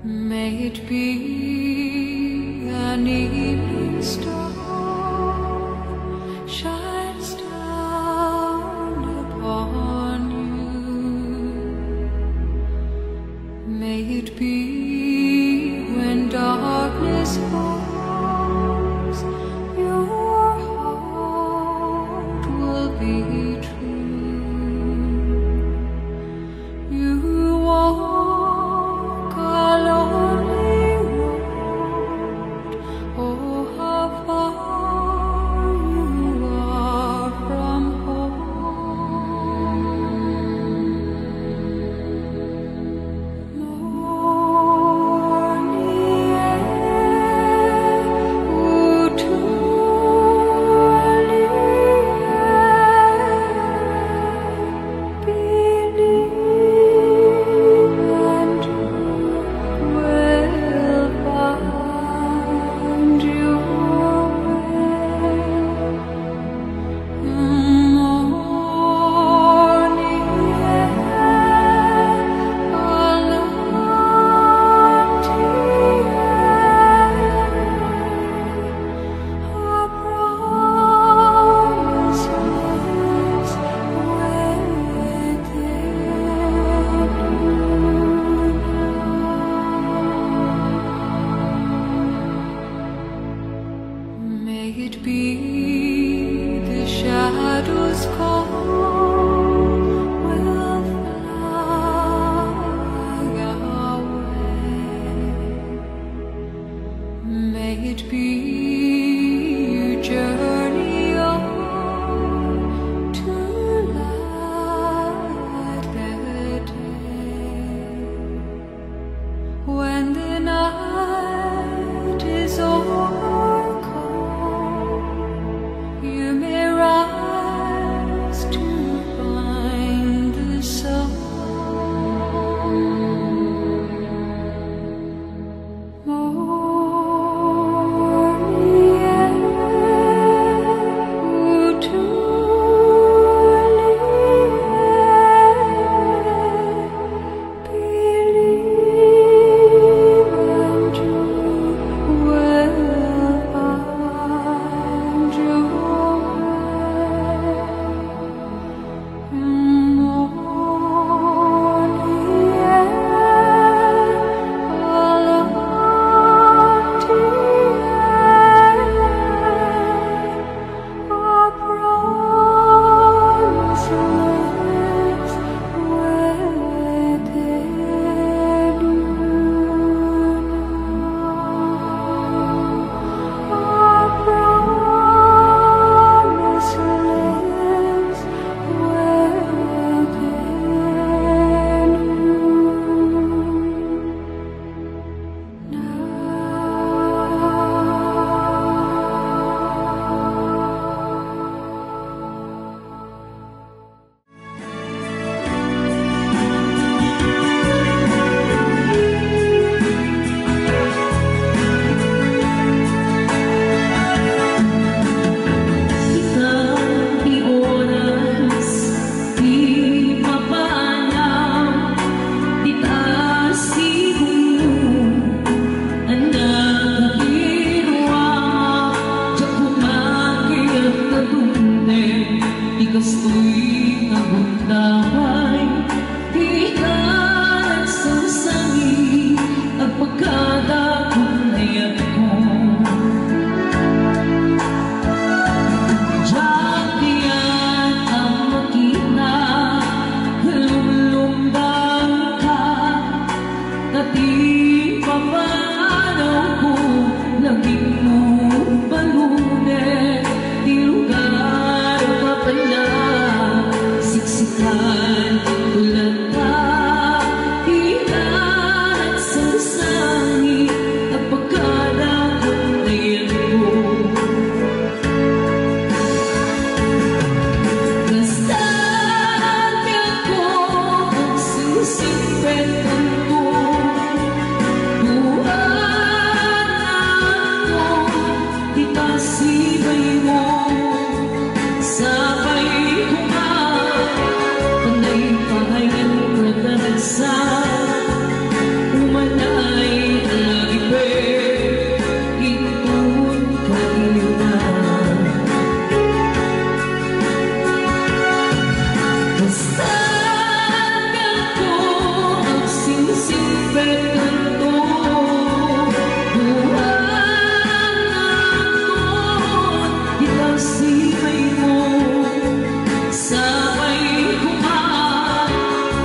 May it be an evening star shines down upon you. May it be when darkness falls, your heart will be true. You walk a lonely road, oh how far you are from home.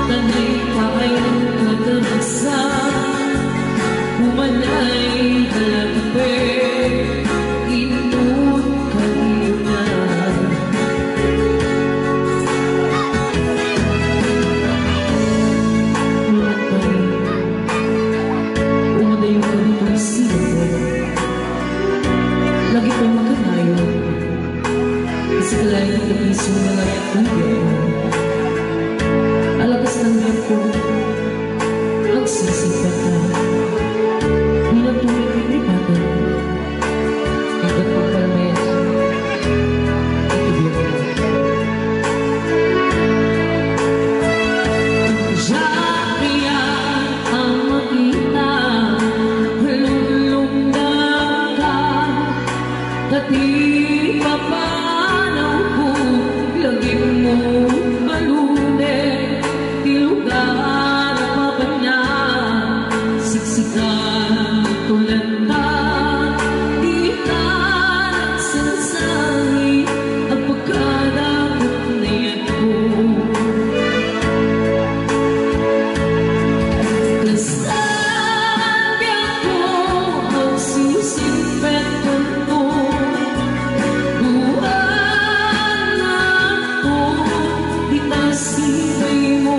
tanay paayang kadaragsan, humanay halagpe, inut kanina. Ulat pa rin, umaday yung ganitong sino, lagi pa'y makanayo, kasi kalahin ng iso na nagtulog. Alabas ng ko ang sisipat na bilang tuwing pinipatan hanggang pagkalmet itubig ko. Siya ang makita lulundan ka dati pa panaw ko lagi mo malunin lugar pa ba niya siksikan tulanda di ka nagsasangi ang pagkadakot na yan ko kasabi ako magsusimpet ko buwan ako di tasibay mo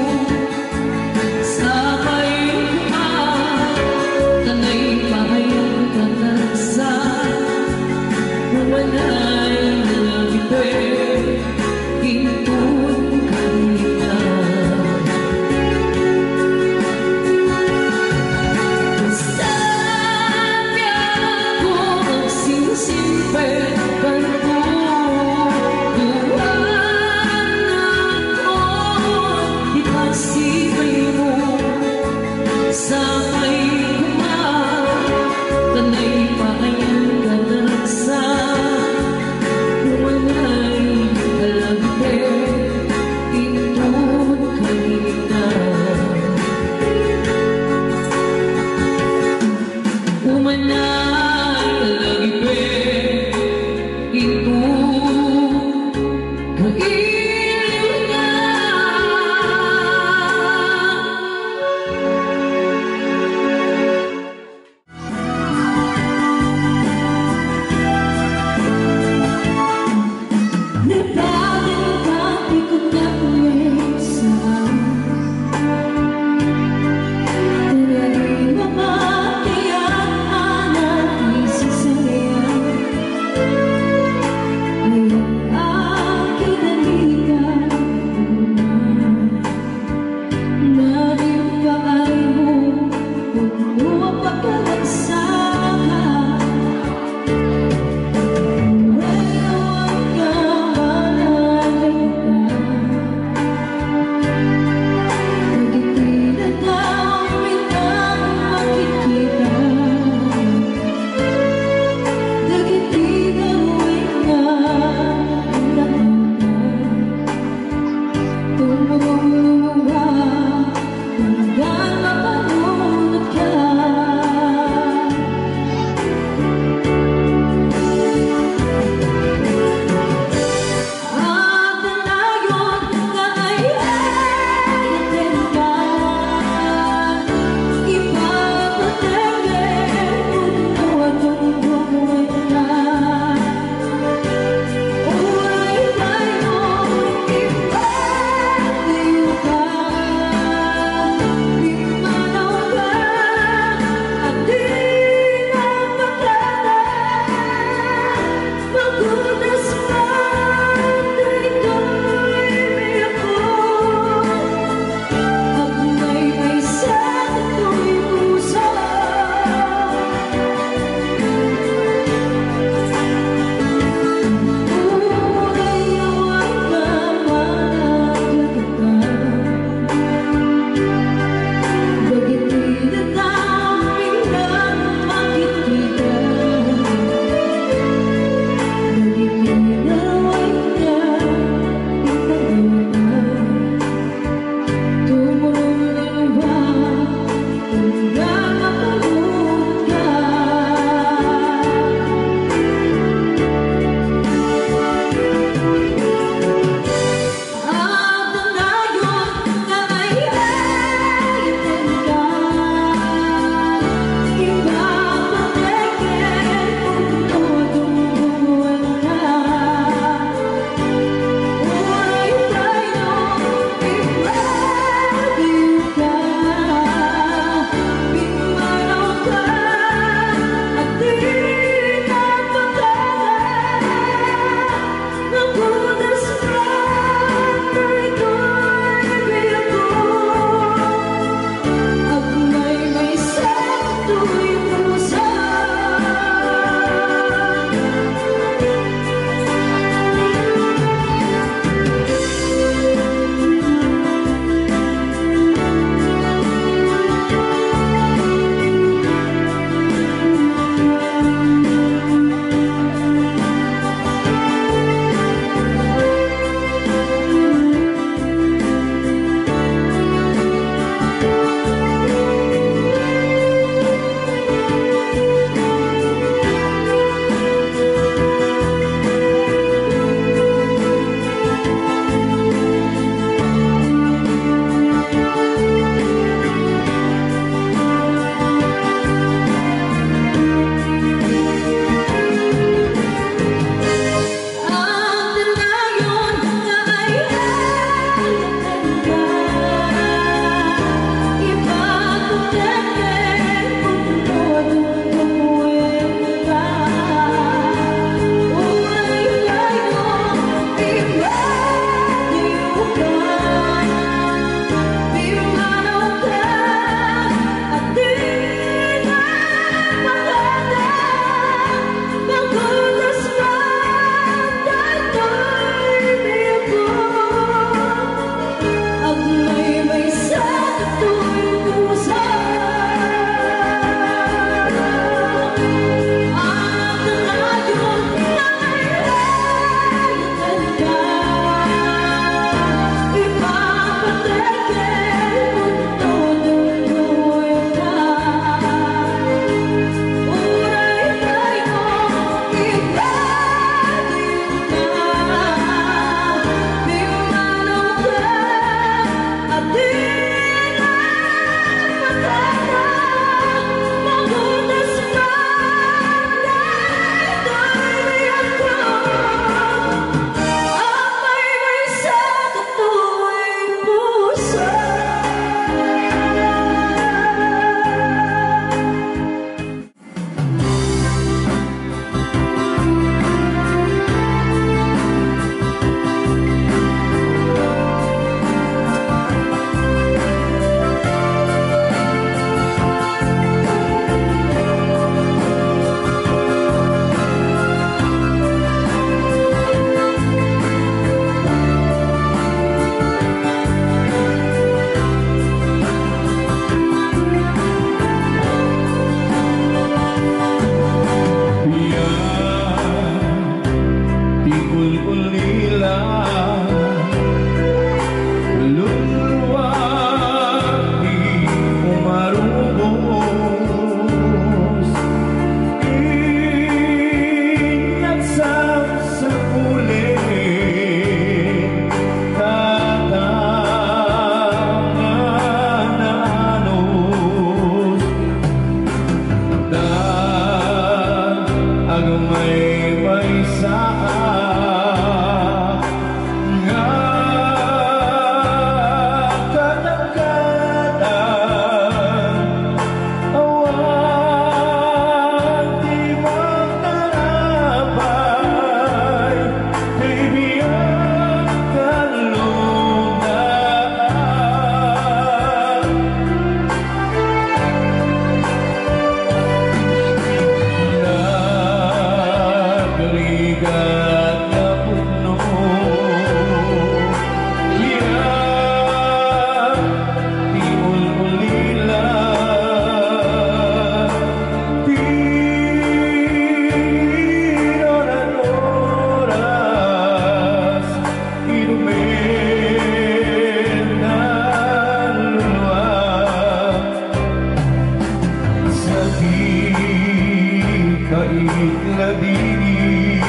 labini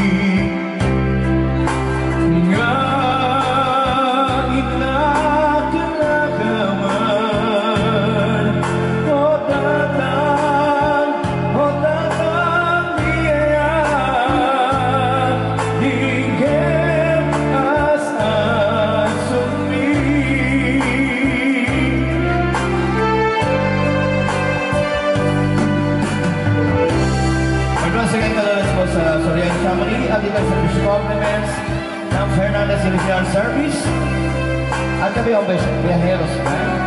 nga inakalakaman o tatang biyaya hingga asal sumi once again, kalalas po sa Sorian family at iba sa fish compliments ng Fernandez Initial Service at kami ang Viajeros Band.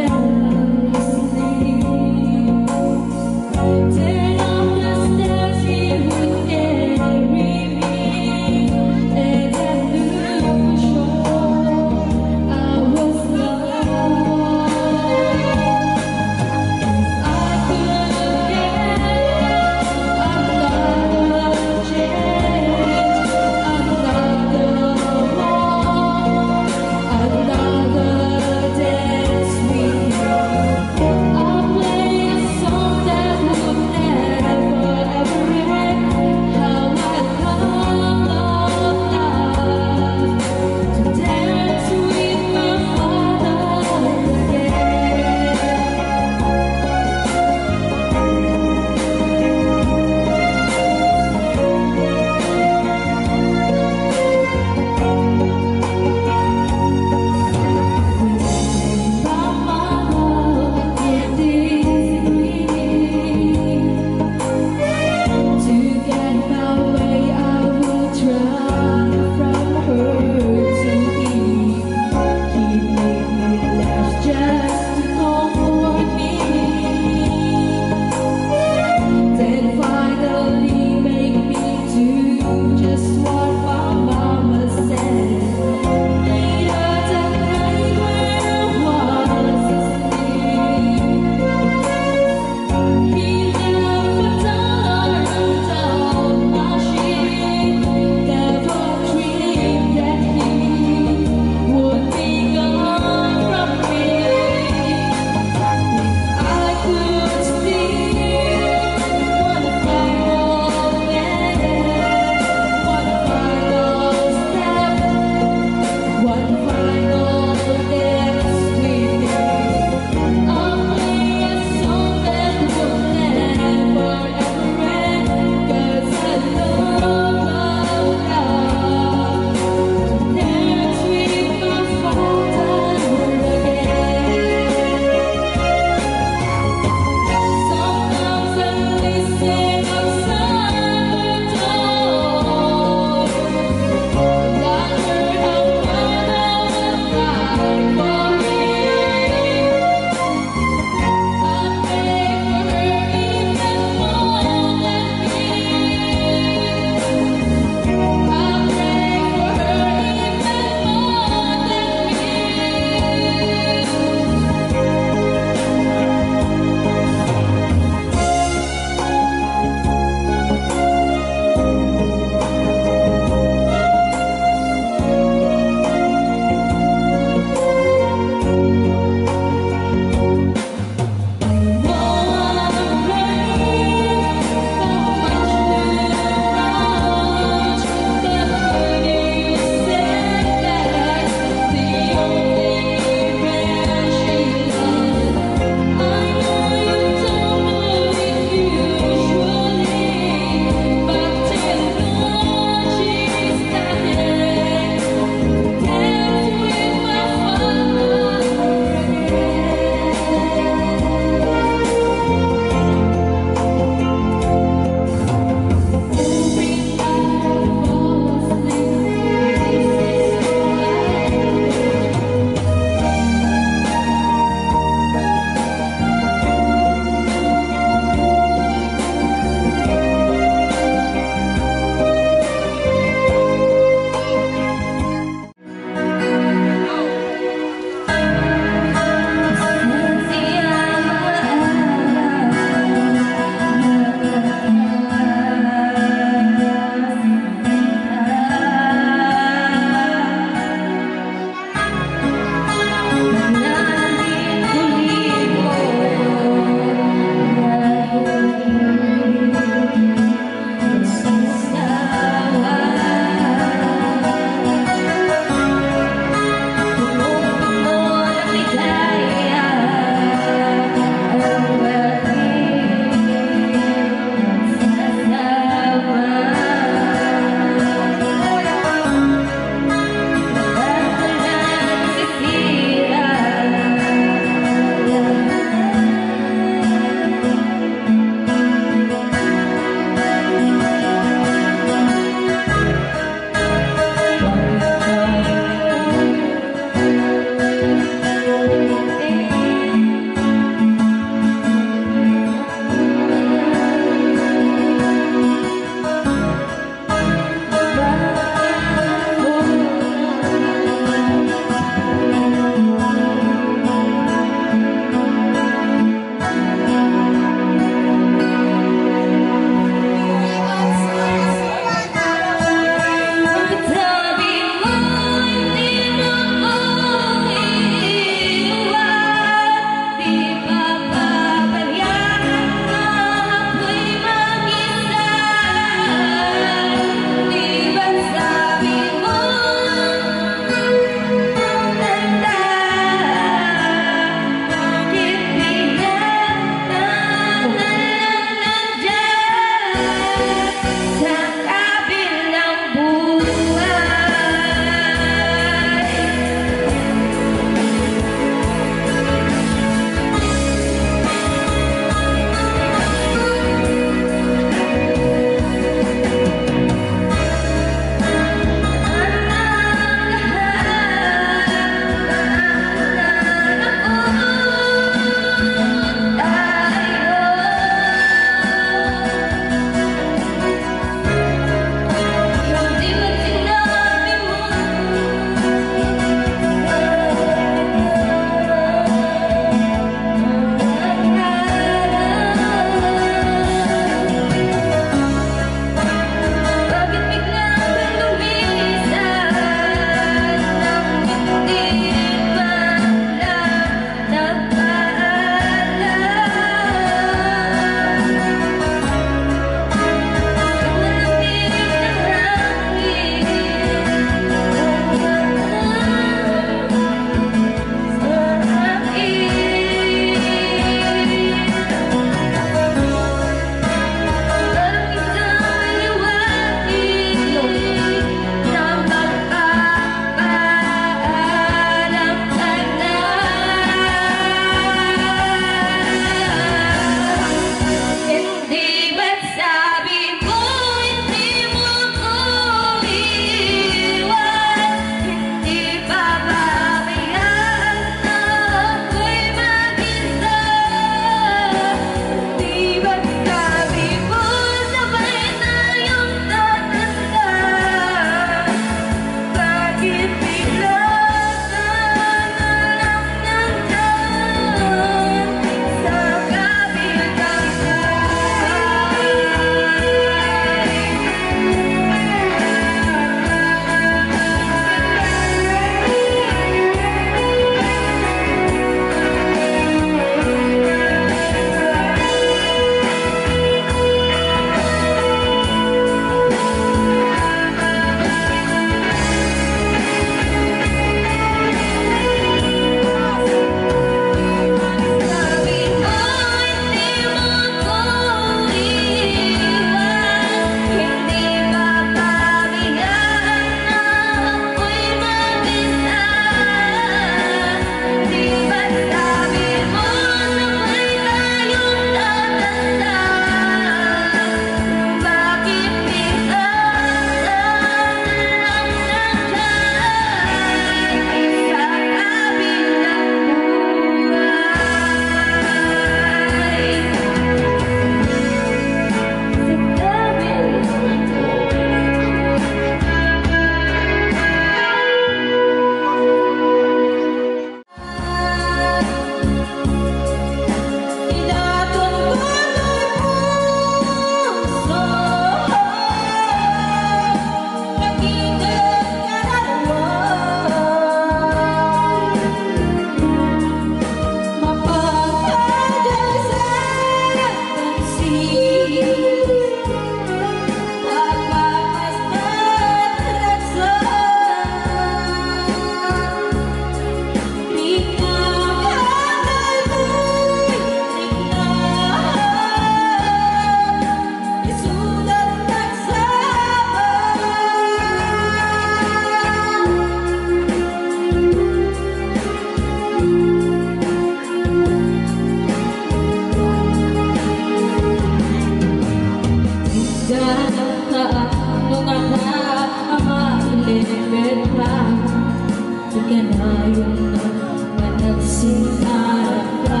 bed pa ikanayon na managsinarap ka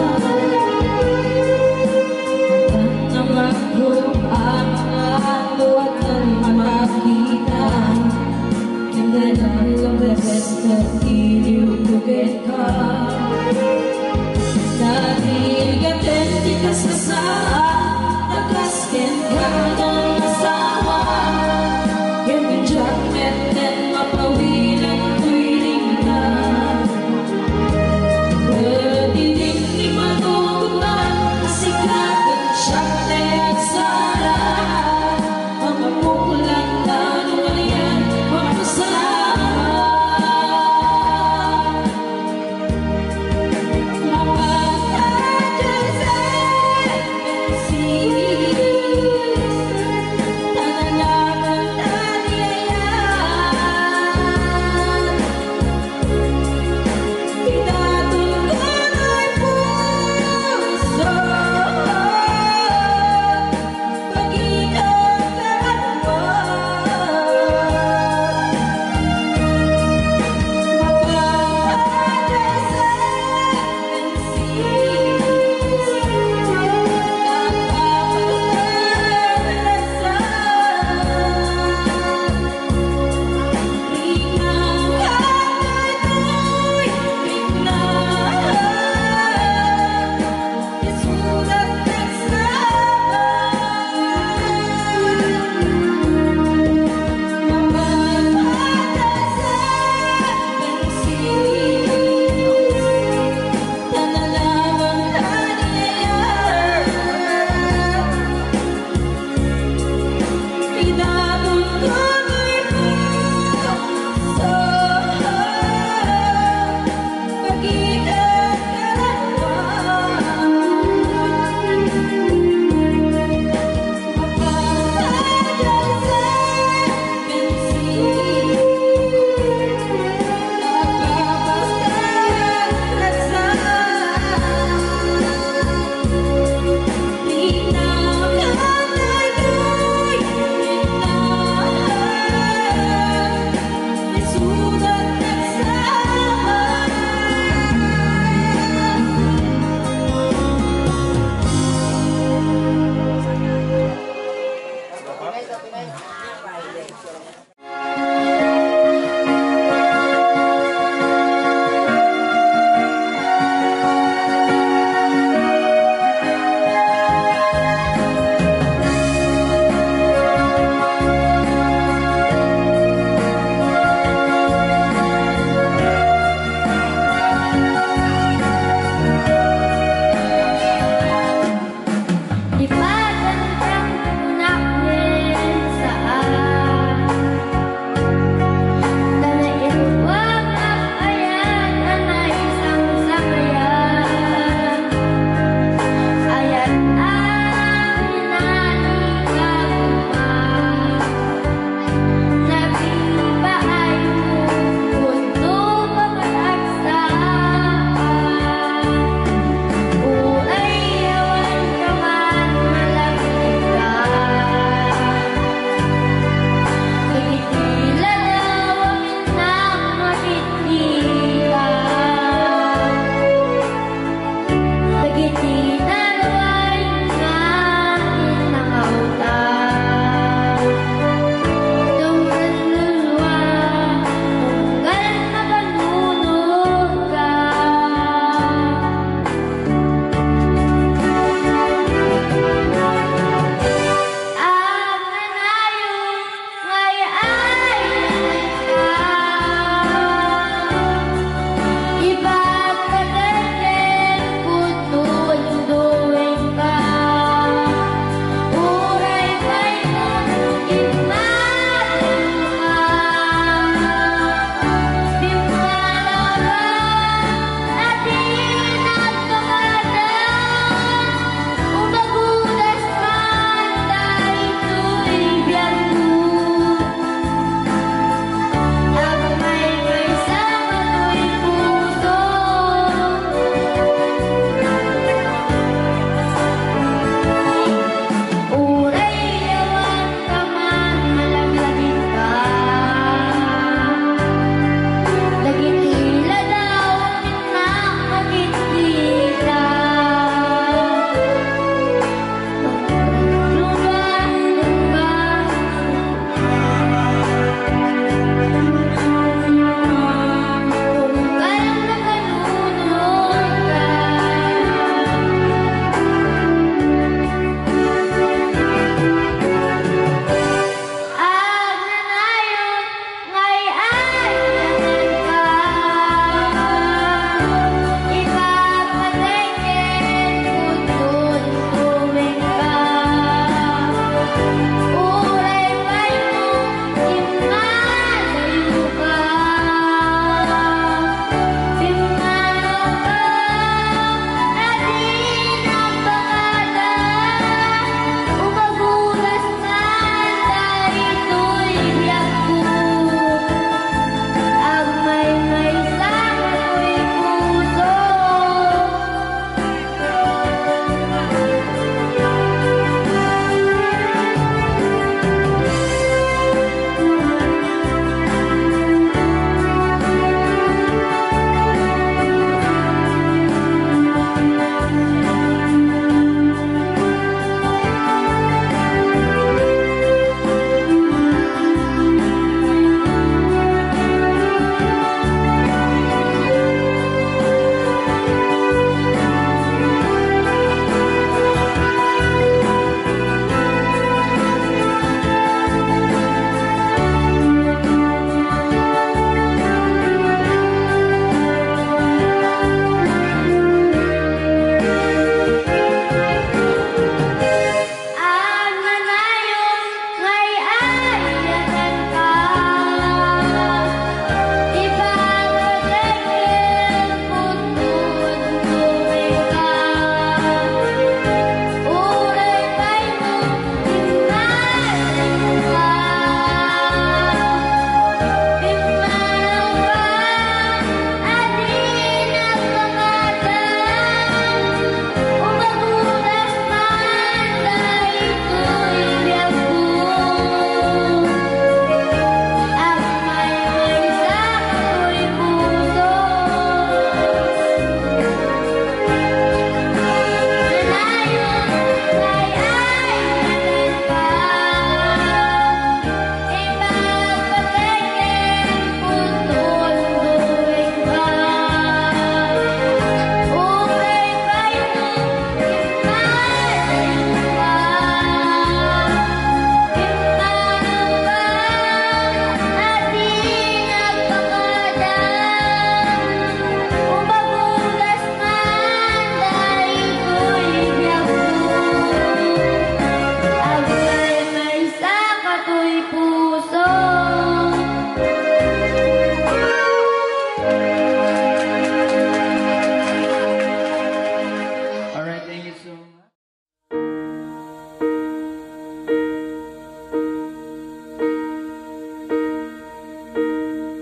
hanggang ang ako ang luwag kang makita hanggang ang bebet na iliw-lugit ka dahil gatenti ka sa saan nakaskin ka ng asawa yung jacket and mapawilang tuwiling ka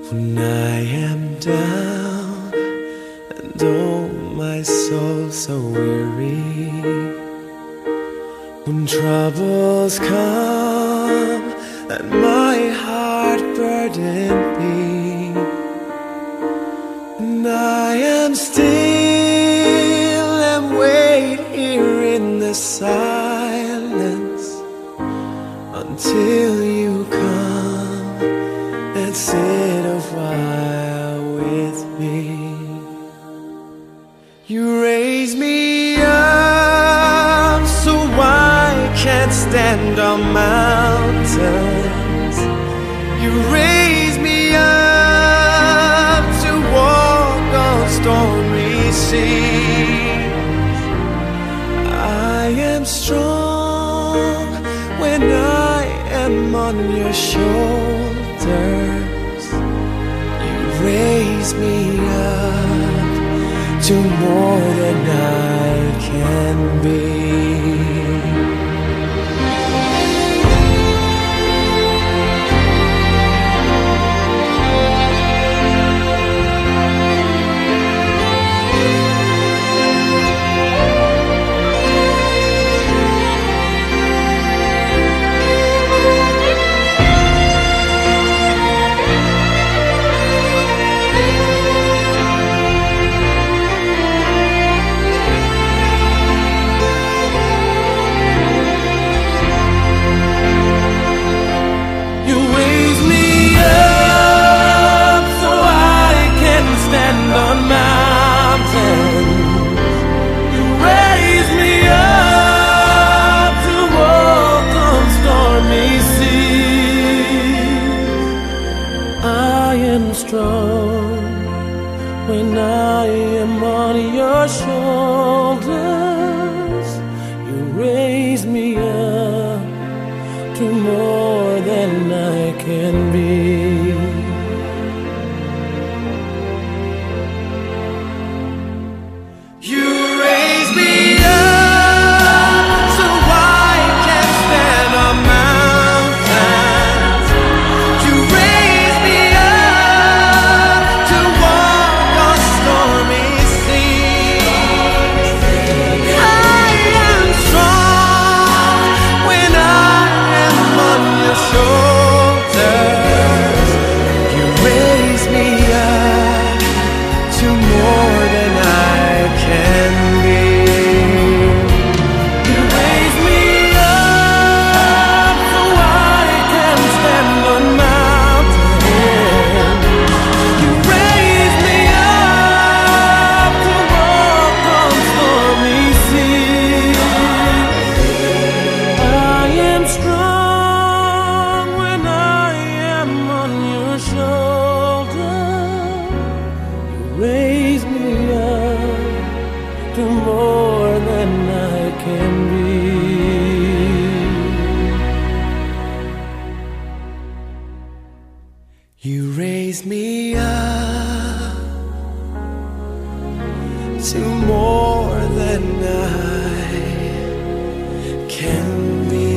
When I am down and oh my soul so weary, when troubles come and my heart burden me, and I am still and wait here in the silence until you come and sit a while with me. You raise me up so I can't stand on mountains. You raise me up to walk on stormy seas. I am strong when I am on your shoulders. You raise me up to more than I can be. Strong when I am on your shoulders. You raise me up to more than I can be. You raise me up so I can stand on mountains. You raise me to more than I can be.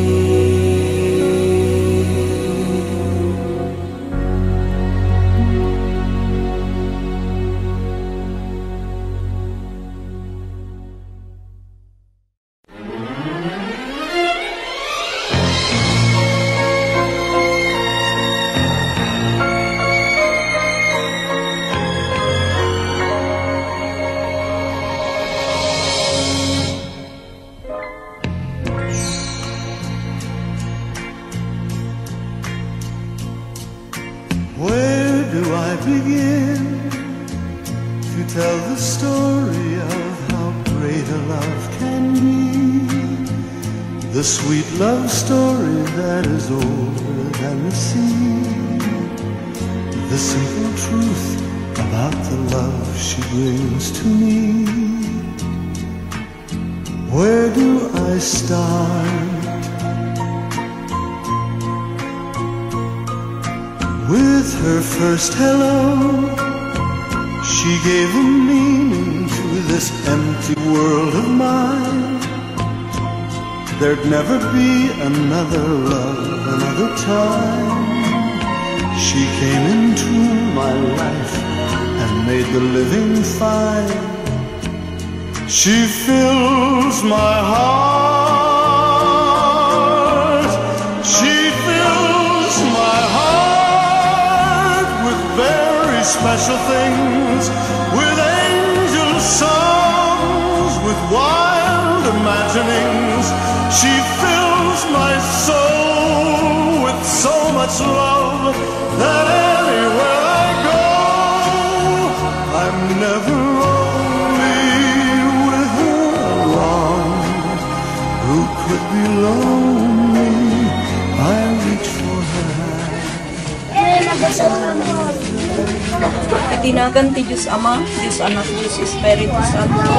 Where do I begin to tell the story of how great a love can be? The sweet love story that is older than the sea. The simple truth about the love she brings to me. Where do I start? With her first hello, she gave a meaning to this empty world of mine. There'd never be another love, another time. She came into my life and made the living fine. She fills my heart. She fills my heart with very special things, with angel songs, with wild imaginings. She fills my soul with so much love that anywhere I go, I'm never lonely with her along. Who could be lonely? I reach for her. Itinagan ti Diyos Ama, Diyos Anak, Diyos Espiritu Santo.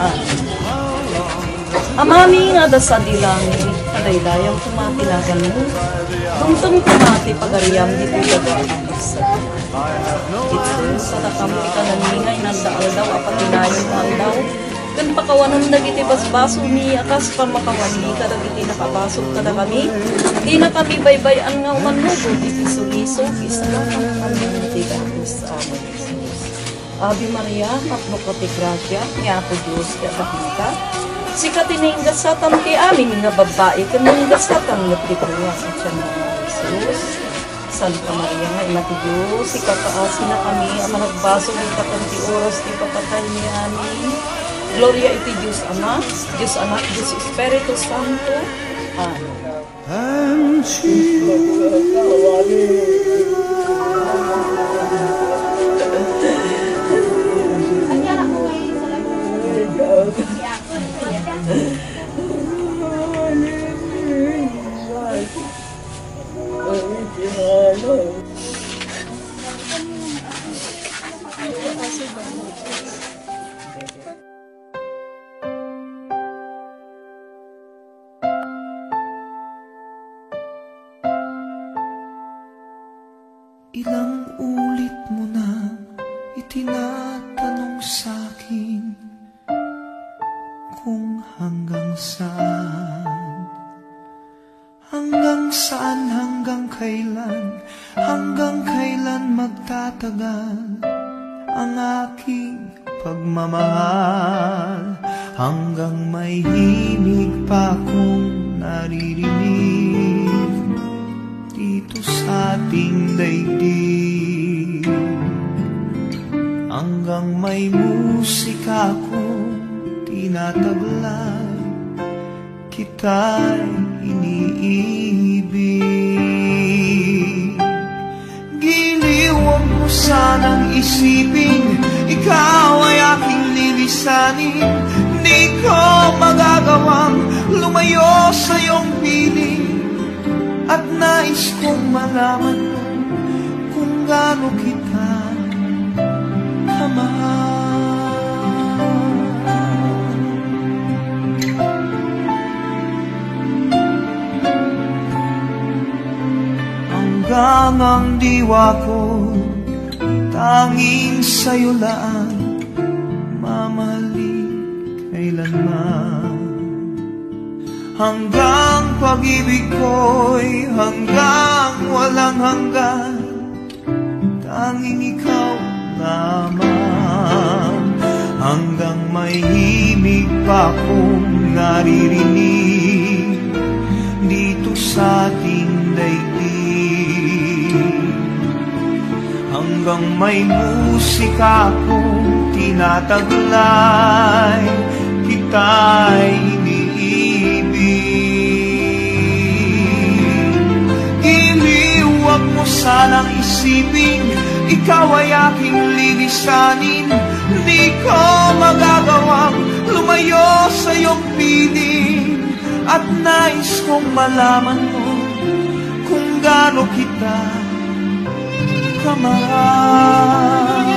Amami nga da sa dilangin, kadaylayang tumatinagan mo. Tungtong tumati pagariam dito gagawin. Ito sa nakami kananingay ng daal-daw apatinayon daal-daw. Kan pakawanan nagiti basbaso mi akas pamakawani kadagiti nakabasok kada kami. Di na kami baybayan nga umanugo iti suliso isa kami iti Diyos Ama Jesus. Ave Maria, Matno ka ti Gracia, nga po Diyos kaya dakita. Si katininggas satan ti aming nga babae, kaninggas satan nga trikuha sa tiyan ng Jesus. Santa Maria nga ina ti Diyos, si kataasi na kami, ang managbaso ng katanti oras ti papatay ni amin. Gloria iti Diyos Ama, Diyos Anak, Diyos Espiritu Santo. Amen. And she ilang ulit mo na itinatanong sa'kin kung hanggang saan, hanggang kailan magtatagal ang aking pagmamahal, hanggang may himig pa akong naririnig dito sa ating daigdig, hanggang may musika akong tinataglay, kita'y iniibig. Giliw, huwag mo sanang isipin, ikaw ay aking lilisanin. Di ko magagawang lumayo sa iyong piling, at nais kong malaman mo kung gaano kita kamahal. Hanggang ang diwa ko tanging sa'yo lang mamahalin kailanman. Hanggang pag-ibig ko'y hanggang walang hanggan, tanging ikaw lamang. Hanggang may himig pa akong naririnig dito sa ating daigdig, hanggang may musika akong tinataglay, kita'y iniibig. Giliw, huwag mo sanang isipin, ikaw ay aking lilisanin. Di ko magagawang lumayo sa iyong piling, at nais kong malaman mo kung gaano kita kamahal.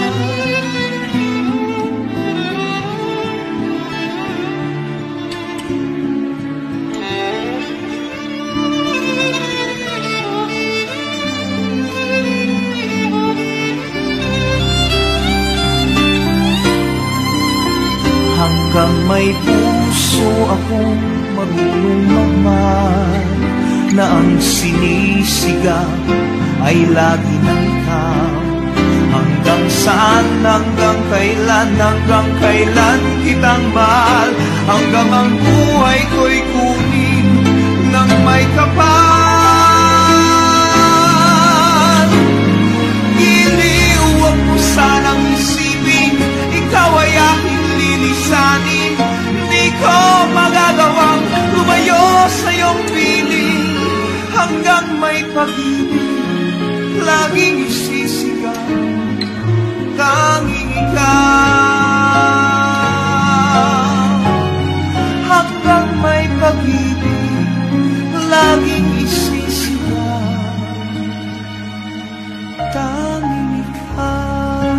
Hanggang may puso akong marunong magmahal, na ang sinisigaw ay lagi ng ikaw. Hanggang saan, hanggang kailan kitang mahal, hanggang ang buhay ko'y kunin ng may kapal. Giliw, huwag mo sanang isipin, ikaw ay aking lilisanin. Hindi ko magagawang lumayo sa iyong piling, hanggang may pag-ibig laging isisigaw, tanging ikaw. Hanggang may pag-ibig laging isisigaw, tanging ikaw.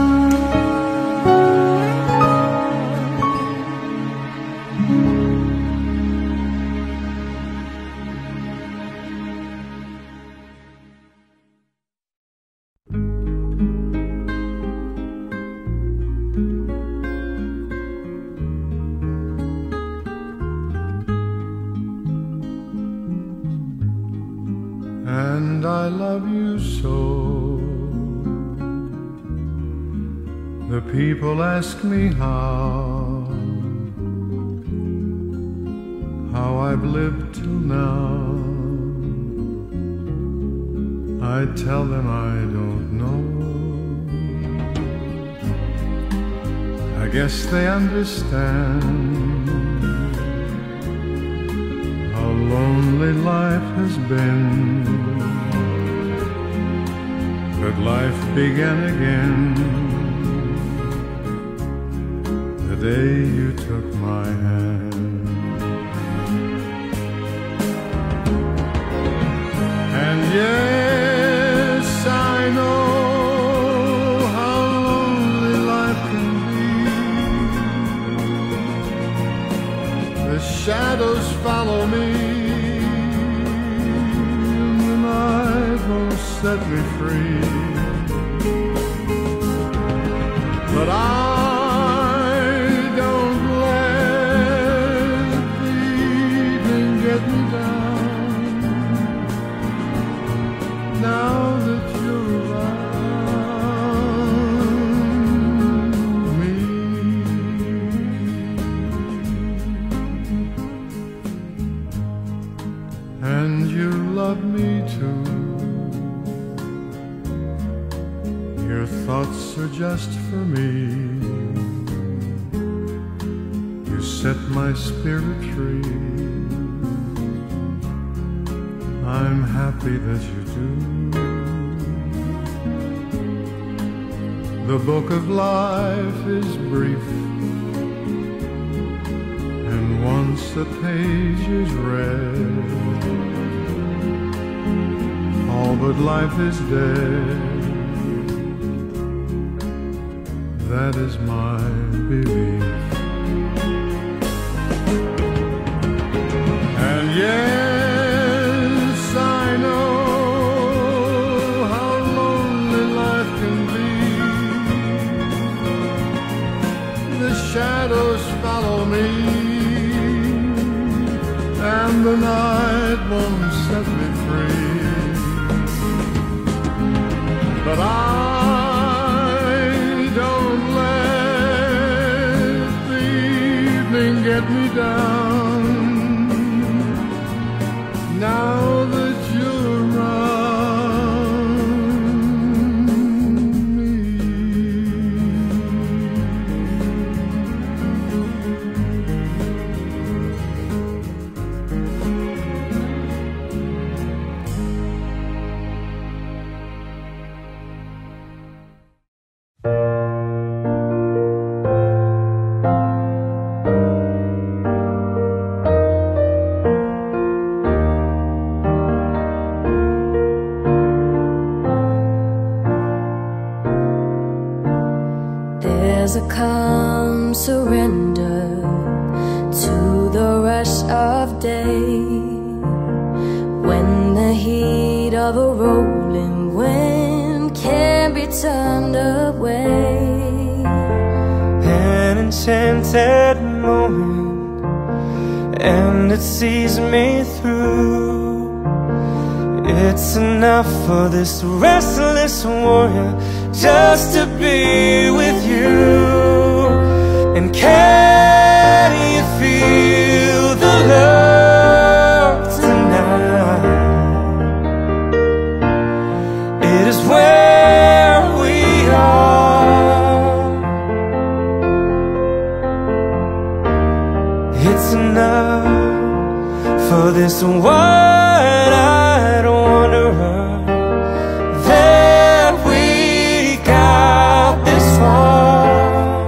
And I love you so. The people ask me how I've lived till now. I tell them I don't know. I guess they understand how lonely life has been. But life began again the day you took my hand. And yes, I know how lonely life can be. The shadows follow me, set me free. But I don't let the evening get me down. Now that you're around me, and you love me too. Your thoughts are just for me. You set my spirit free. I'm happy that you do. The book of life is brief, and once the page is read, all but life is dead. That is my belief. And yes, I know how lonely life can be. The shadows follow me, and the night won't set me free. But I get me down now that you're around me. There's a calm surrender to the rush of day, when the heat of a rolling wind can't be turned away. An enchanted moment, and it sees me through. It's enough for this restless warrior just to be with you. And can you feel the love tonight? It is where we are. It's enough for this wide-eyed wanderer that we got this far.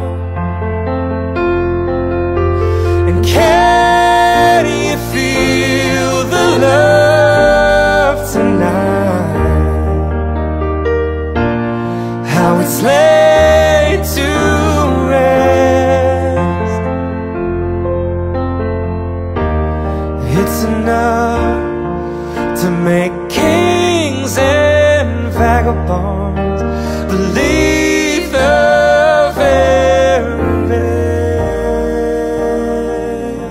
And can you feel the love tonight? How it's laid to rest. It's enough to make kings and vagabonds believe the very best.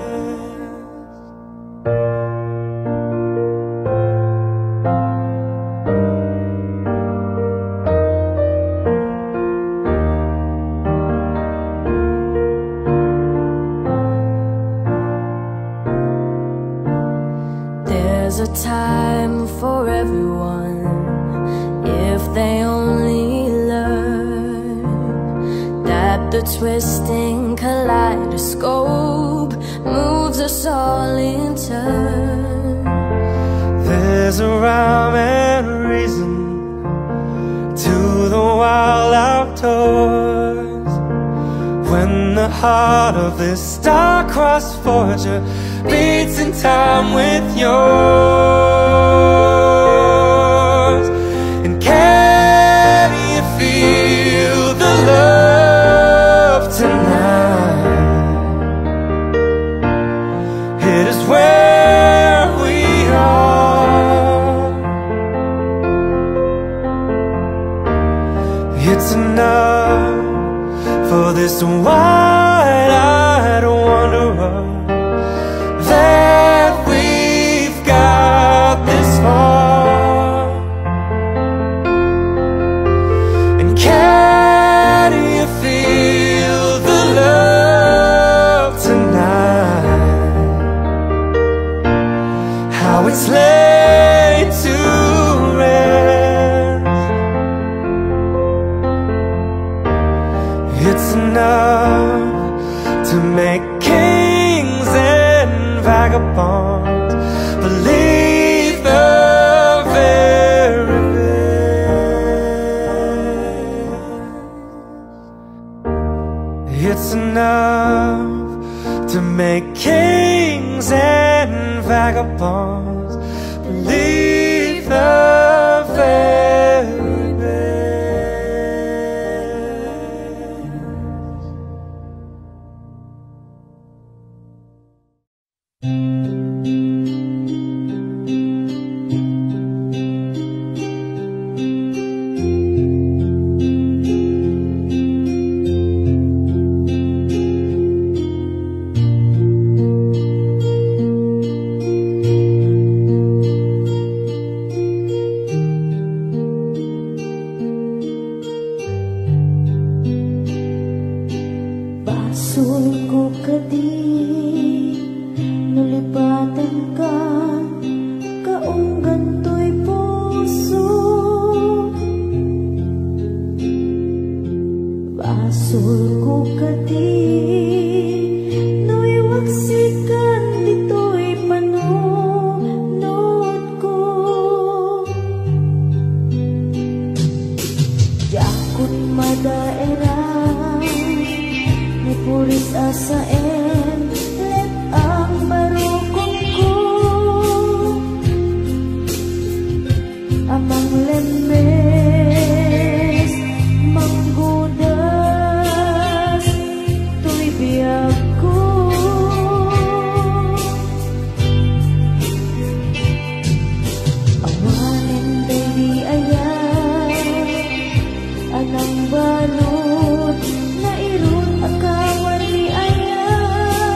There's a time for everyone if they only learn that the twisting kaleidoscope moves us all in turn. There's a rhyme and reason to the wild outdoors when the heart of this star-crossed forger beats in time with yours. And can you feel the love tonight? It is where we are. It's enough for this wide-eyed wanderer that we've got this far. And can you feel the love tonight? How it's laid to rest. It's enough to make kings and vagabonds believe the very best. It's enough to make kings and vagabonds believe the very best. Basul ko kadi nulipatan ka kaunggan to'y puso. Basul ko kadi nuiwaksikan dito'y panunod ko. Yakut madaera puris asaen let ang barukong ko amang lemes manggudas tuy biyag ko awanin baby ayan ang balot na irun akawan ni ayan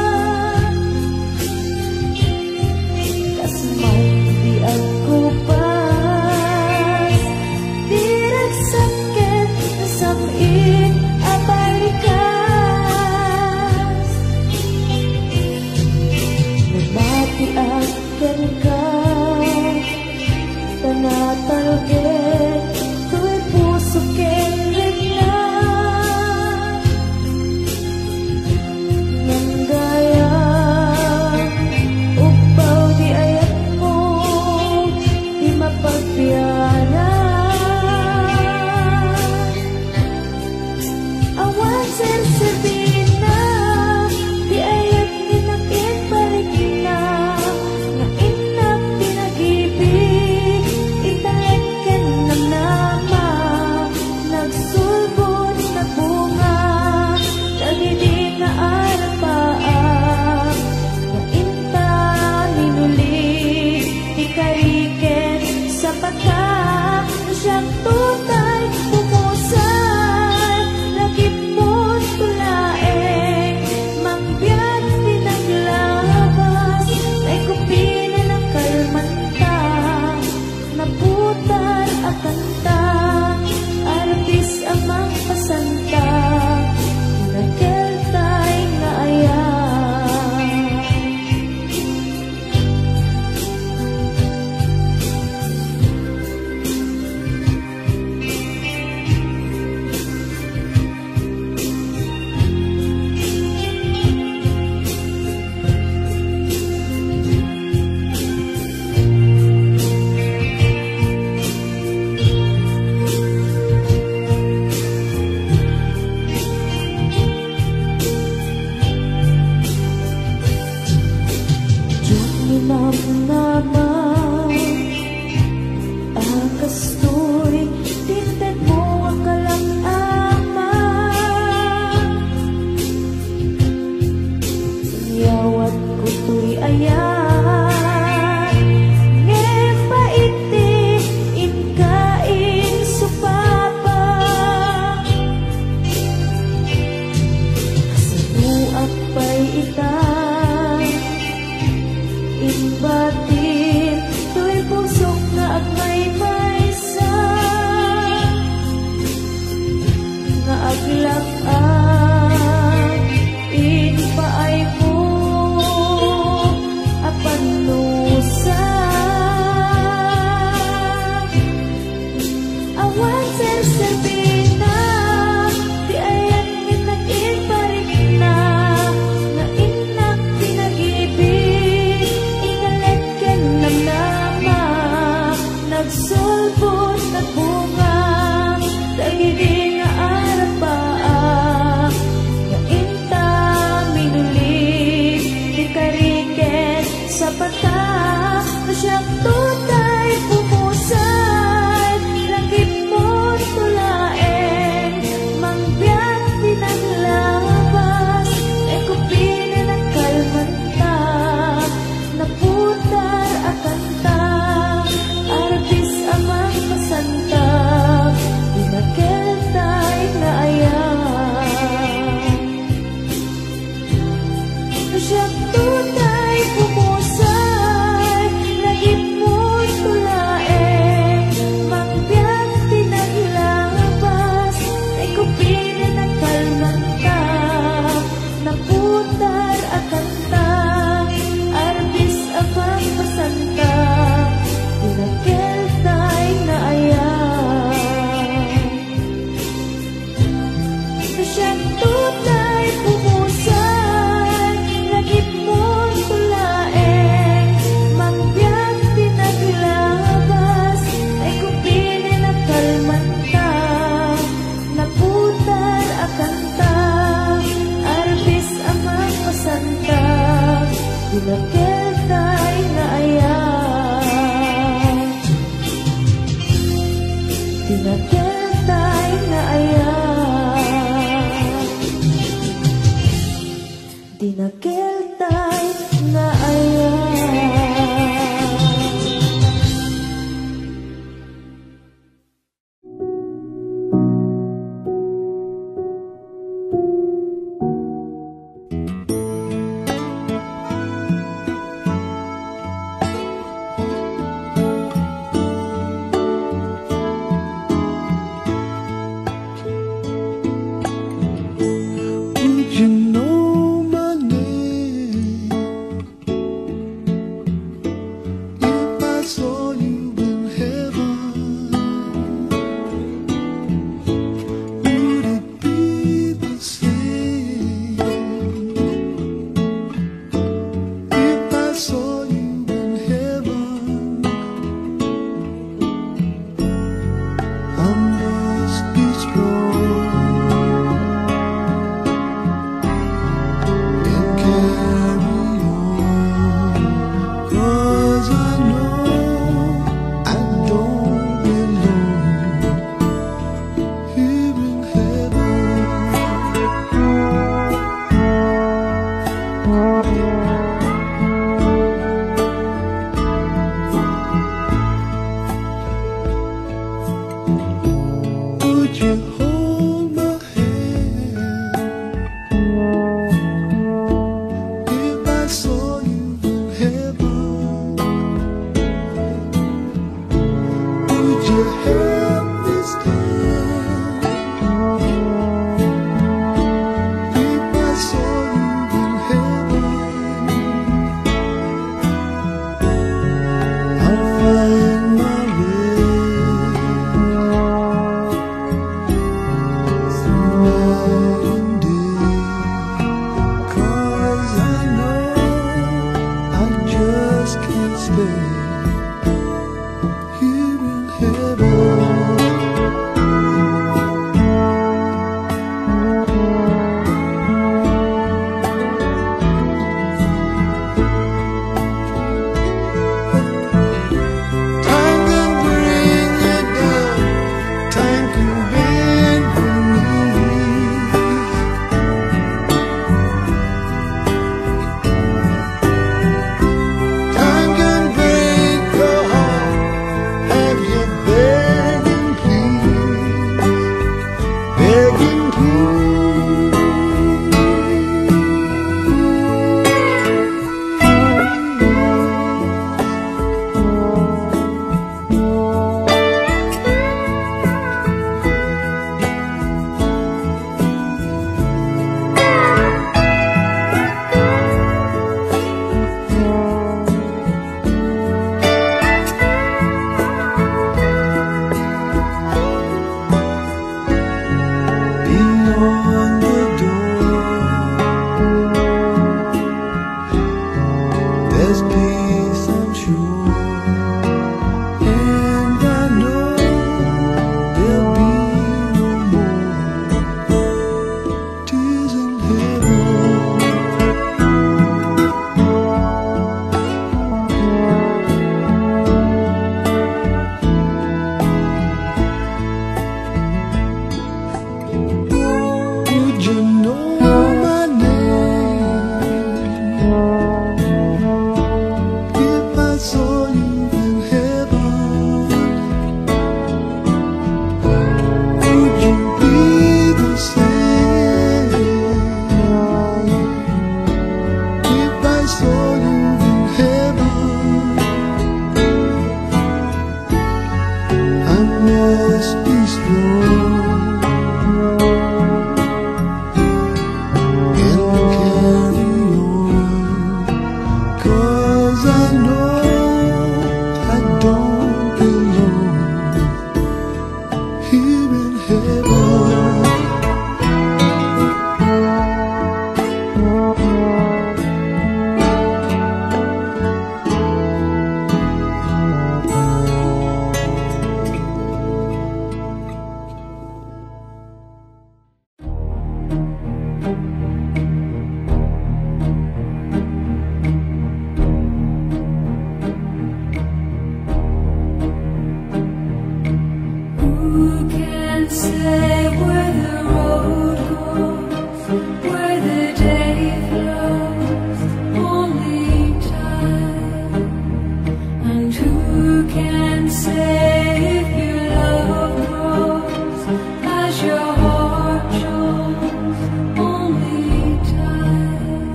say where the road goes, where the day flows, only time. And who can say if your love grows as your heart shows, only time.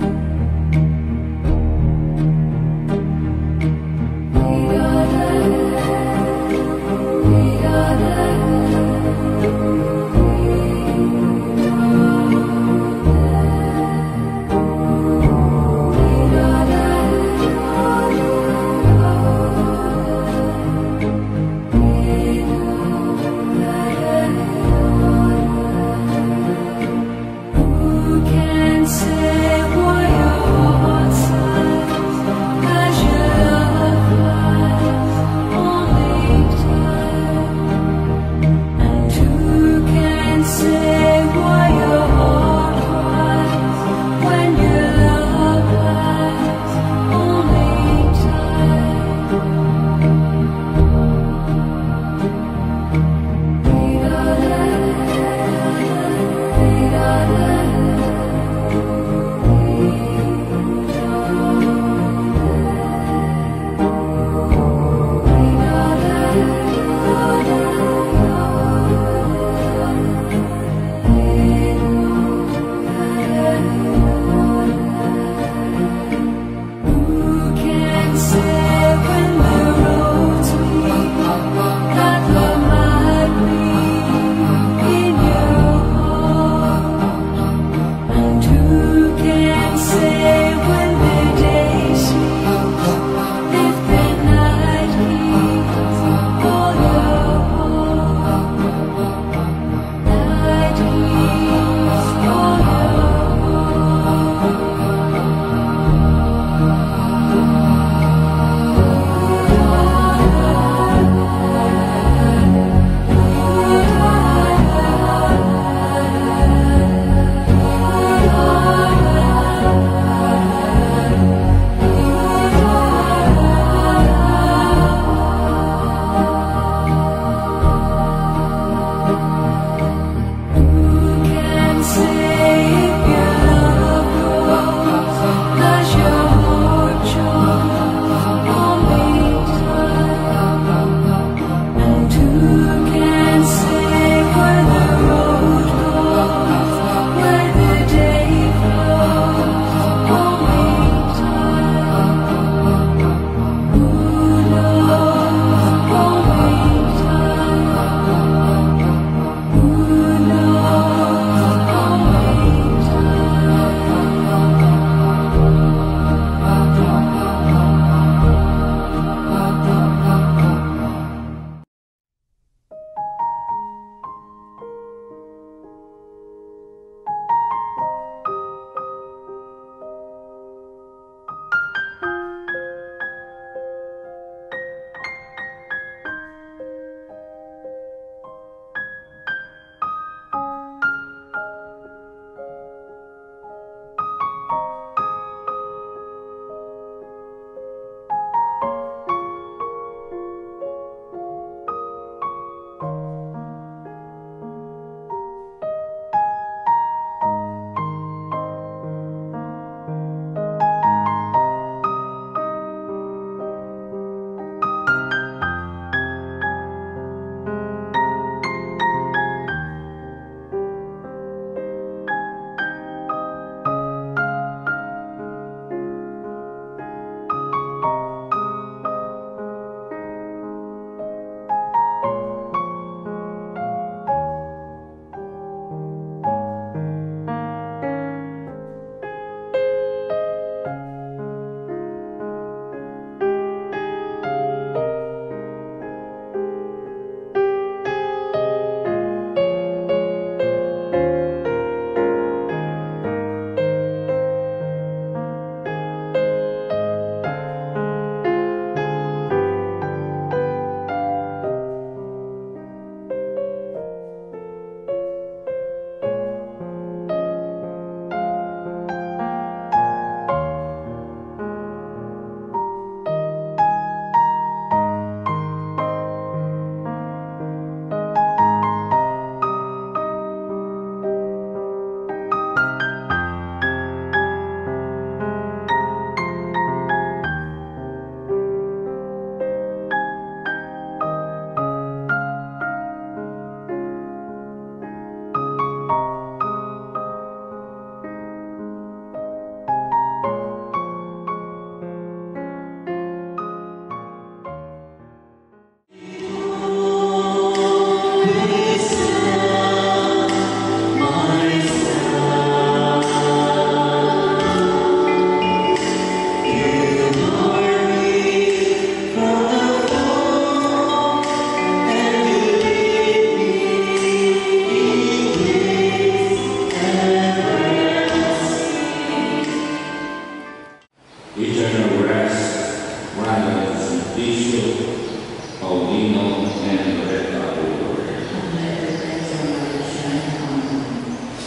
We gotta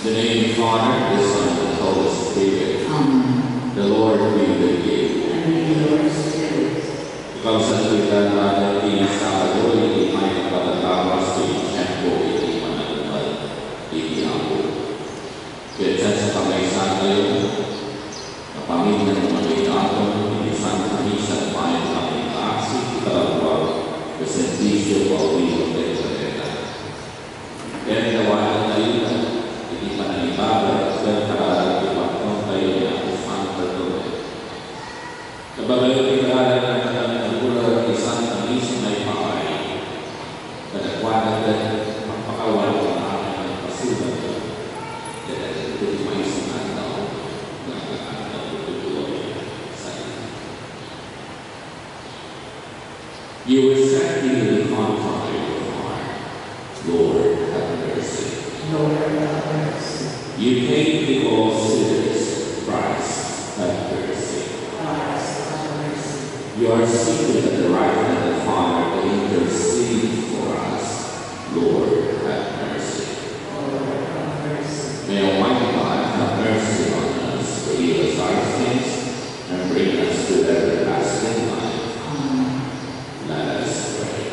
In the name of the Father, the Son, and the Holy Spirit. Amen. The Lord be with you. And with your spirit. Ikaw sa tuwitan natin, inisalo, hindi may pagkatawas, inisento, hindi managubay, hindi ako. Kaya dyan sa pangaisan kayo, na Panginoon ng mga inaton, inisan sa isang bayan ng aming kaasik, ikalawag, the sentisyo o wilong ng planeta. Kaya nawalan tayo na, hindi pananibaga, at kararang ipatong tayo na usman patuloy. Kabagayon pinaralan ng kanyang nagulong isang tamis may pakay, kadagwanan din magpakawal ng aming pasulat. Kaya ito may isang tao na tutuloy sa iyo. You were set in the confine of your heart. Lord, have mercy. Lord, have mercy. You came to all sinners. Christ, have mercy. Christ, have mercy. You are seated at the right hand of the Father to intercede for us. Lord, have mercy. Lord, have mercy. May Almighty God have mercy on us, forgive us our sins, and bring us to everlasting life. Amen. Let us pray.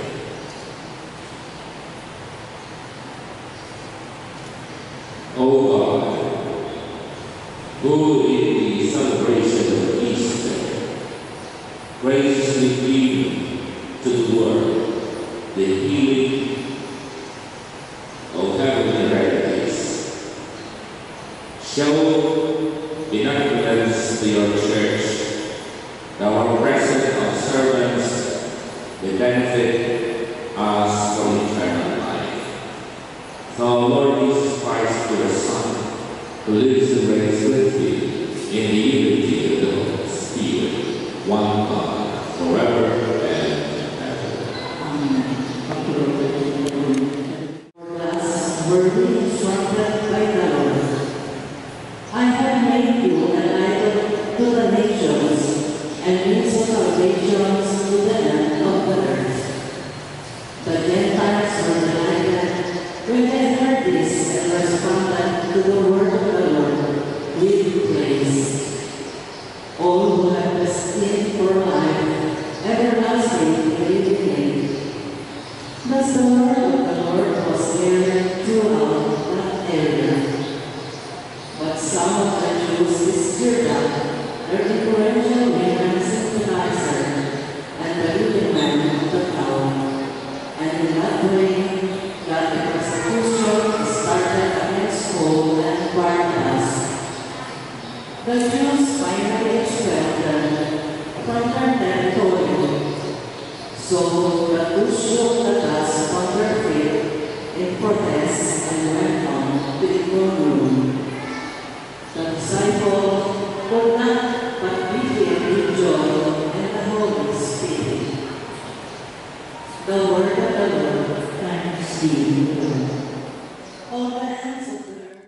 O God, who in the celebration of Easter graciously gave to the world the healing of heavenly remedies, show benevolence to your church, that our present observance may benefit us for eternal life. So, Lord Jesus Christ, your Son, who lives and reigns with you in the unity of the Holy Spirit, one God, forever and ever. Amen. Thus, worthy instructed by the Lord, I have made you a light to the nations, and means of salvation to the end of the earth. The Gentiles were delighted when they heard this and responded to the word of the Lord with praise. All who have destined for life, everlasting believe in him. Thus the word of the Lord was heard throughout that area. But some of the Jews stirred up their influential women sympathizer and the leading men of the town, and in that way that the persecution started against Paul and Barnabas. The Jews finally expelled them from their territory. So the two shook the dust on their feet in protest and went on to the throne room. The disciples could not but be filled with joy and the Holy Spirit. The word of the Lord. Thanks be to God. All the hands of the earth.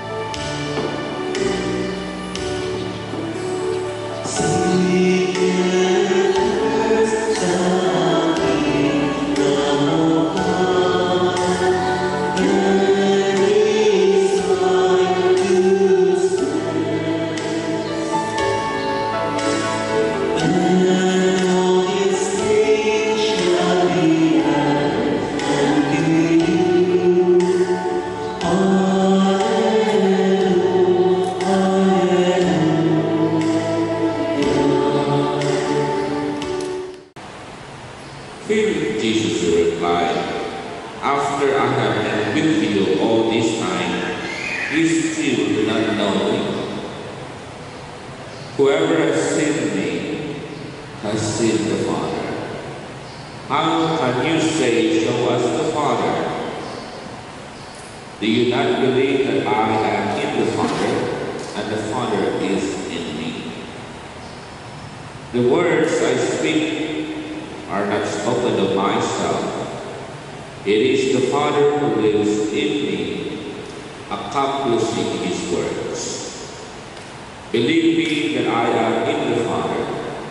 Philip, Jesus replied, after I have been with you all this time, you still do not know me. Whoever has seen me has seen the Father. How can you say, show us the Father? Do you not believe that I am in the Father, and the Father is in me? The words I speak are not spoken of myself. It is the Father who lives in me, accomplishing his works. Believe me that I am in the Father,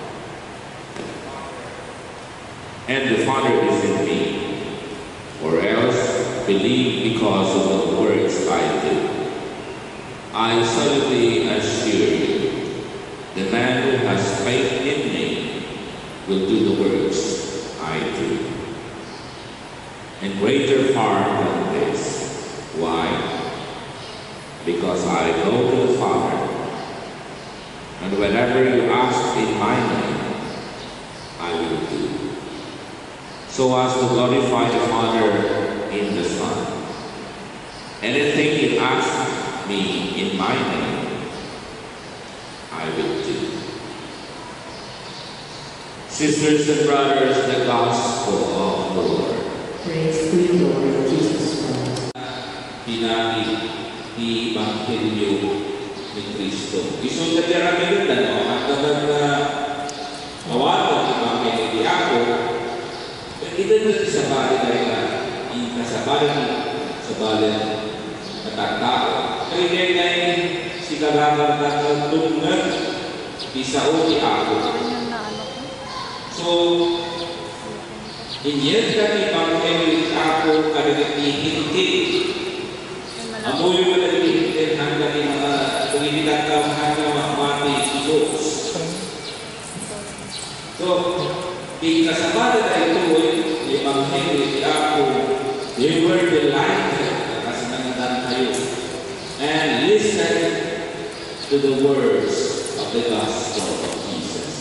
and the Father is in me, or else believe because of the works I do. greater far than this. Why? Because I go to the Father, and whenever you ask in my name, I will do, so as to glorify the Father in the Son. Anything you ask me in my name, I will do. Sisters and brothers, the Gospel of the Lord. Praise to you, Lord Jesus Christ. Pinakit di Ebanghelyo ni Kristo. Isang katiramin ito, at kapag mawala ang Ebanghelyo di ako, ito na sa bali na rin sa bali at ang tao. Kaya ngayon, si kalaman na tulungan, isa o di ako. So, inyet kami Ebanghelyo ako kadagatihinti. Amoy mo na din hanggang yung mga tuwinilang tao hanggang mati Diyos. So, di kasabada na ito yung Ebanghelyo ako, they were delighted kasi nangadan kayo and listen to the words of the gospel of Jesus.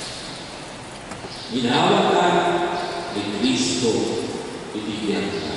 Ginawa ka ni Kristo, ibigyan ka.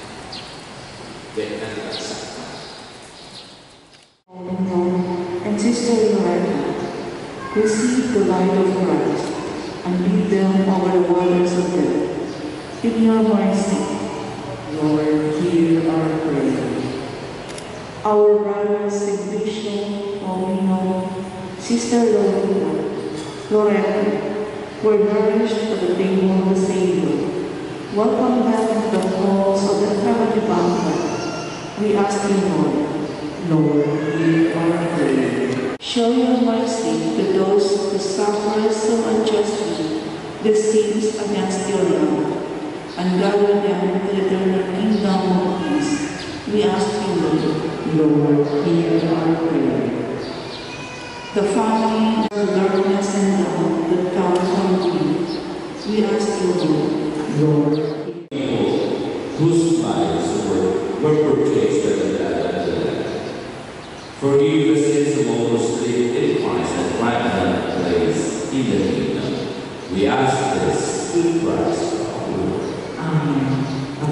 And Sister Loretta, receive the light of Christ and lead them over the waters of death. In your mercy, Lord, hear our prayer. Our brothers Simplicio, Paulino, Sister Loretta, were nourished at the table of the Savior. Welcome them to the halls of the heavenly banquet. We ask you, Lord, hear our prayer. Show your mercy to those who suffer so unjustly the sins against your love, and gather them to the eternal kingdom of peace. We ask you, Lord, hear our prayer. The family of darkness and doubt that come from you, we ask you, Lord, whose lives were purchased by the blood of the Lamb. Forgive the sins of all who sleep in Christ and grant them place in the kingdom. We ask this through Christ our Lord. Amen.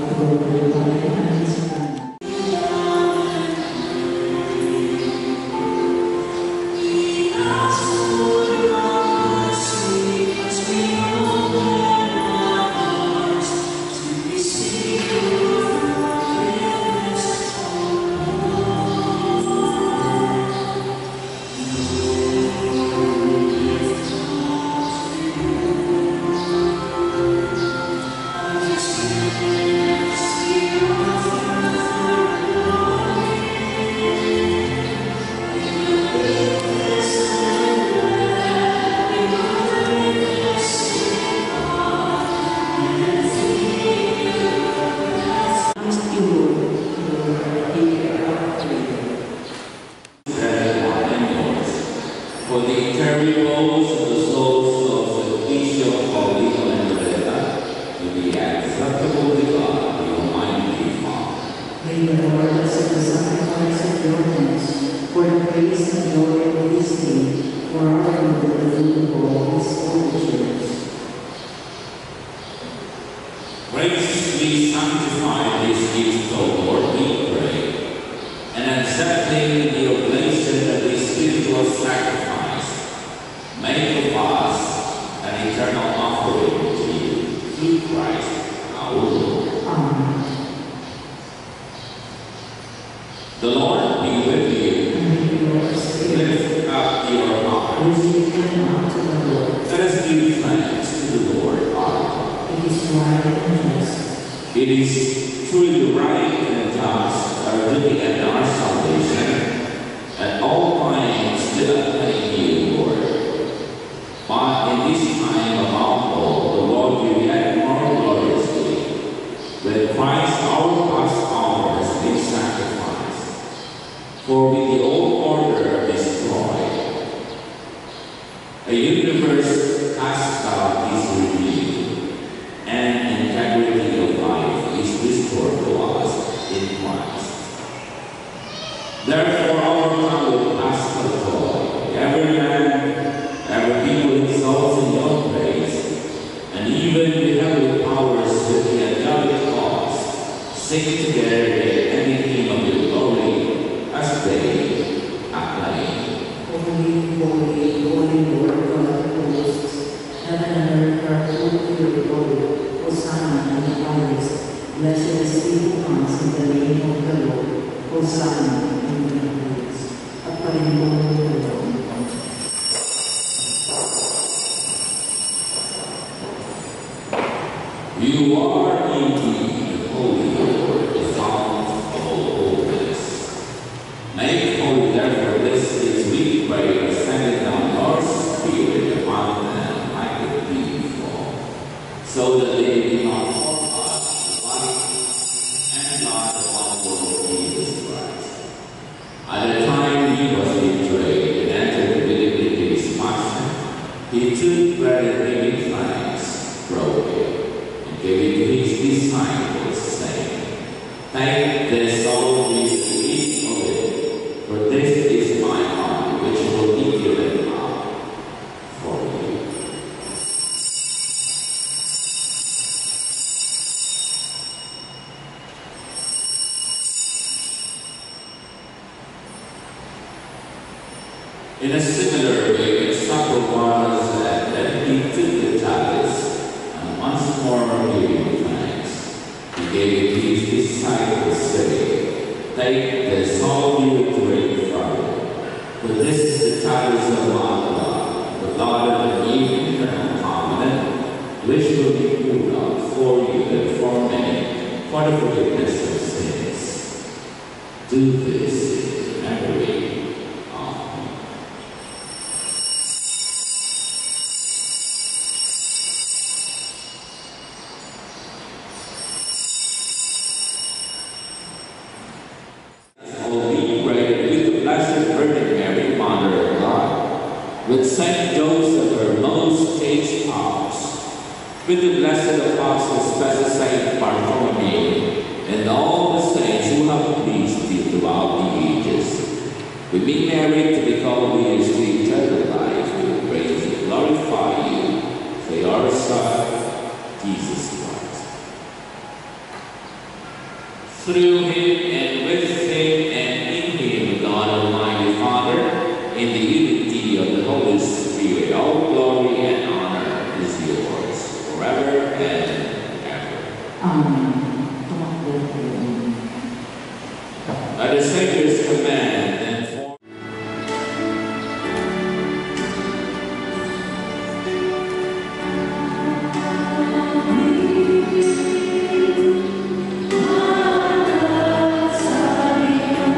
For the eternal woes of the souls of the Bishop, Paulino, and Loretta, to be acceptable to God, the Almighty Father. May the Lord accept the sacrifice of your hands for the praise and glory of this day, for our good and the good of all his holy church. Graciously sanctify these gifts, O Lord, we pray, and accepting the oblation of this spiritual sacrifice, make of us an eternal offering to you, through Christ our Lord. Amen. The Lord be with you. Lift up your hearts. Let us give thanks to the Lord our God. It is right and just. It is truly right and just, our duty and our salvation, at all times to acclaim you, Lord. But in this time of our Lord, the Lord will yet more gloriously, when Christ our Passover has been sacrificed. For with the old order destroyed, a universe cast out is renewed, and integrity of life is restored. Therefore, our God will pass the joy. Every man, every people exalts in your praise, and even the heavenly powers with the angelic cause sing together the hymn of your glory as they acclaim. Holy, holy, holy Lord God of hosts, heaven and earth are full of your glory. Hosanna in the highest. Blessed is he who comes in the name of the Lord. Hosanna in the highest. At Panginoon ng Lord. You are indeed holy, Lord, the fount of all holiness. Make holy therefore this is we pray, sending down your Spirit upon them like a dew, so that they be not for us the light and God of our Lord Jesus Christ. At the time he was betrayed and entered within his passion, he took bread and giving thanks, broke it, and gave it to his disciples, saying, Take this all of you to eat of it, for this is my body, which will be given up for you. In a similar way, the supper was that he took the chalice, and once more giving thanks, he gave it to his disciples, saying, Take this, all you drink from it, for this is the chalice of my blood, the blood of the new eternal covenant, which will be poured out for you and for many, for the forgiveness of sins. Do this in memory of me. With Saint Joseph, her most chaste spouse, with the blessed apostles, special Saint Bartholomew, and all the saints who have pleased you throughout the ages, with me married to become leaders to eternal life, we praise and glorify you for your Son, Jesus Christ. Through him and with him and in him, God Almighty Father, in the unity of the Holy Spirit, all glory and honor is yours, forever and ever. Amen. By the Savior's command, and for Sorry.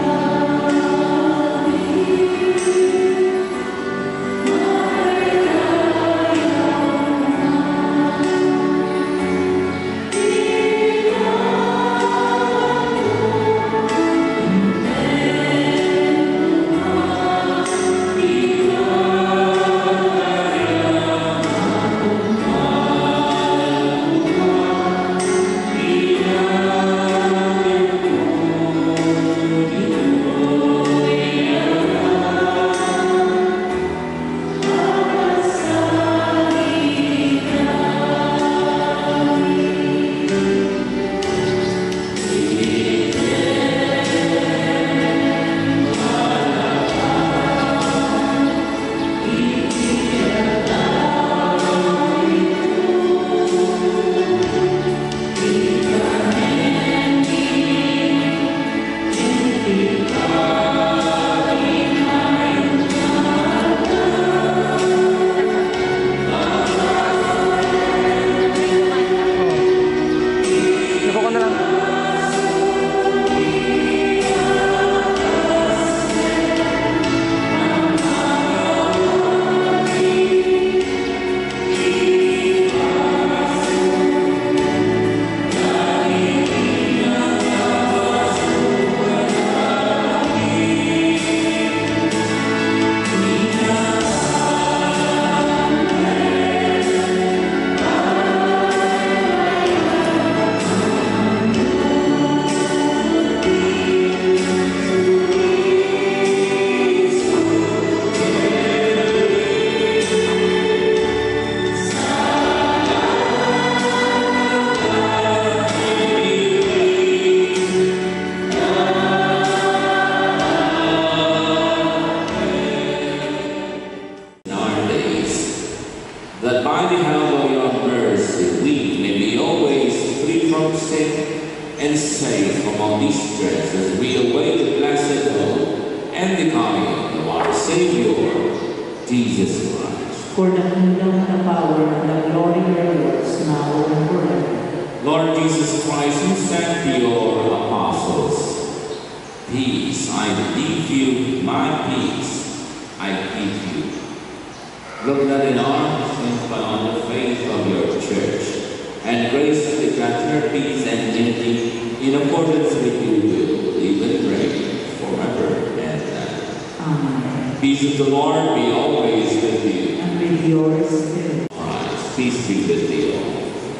Jesus Christ. For the kingdom, the power, and the glory are yours, now and forever. Lord Jesus Christ, you said to your apostles, "Peace I leave you, my peace I give you." Look not in arms, but on the faith of your church, and grace to grant her peace and unity in accordance with your will, even reign forever and ever. Amen. Peace of the Lord be always with you. And with yours too. Christ, peace be with you all.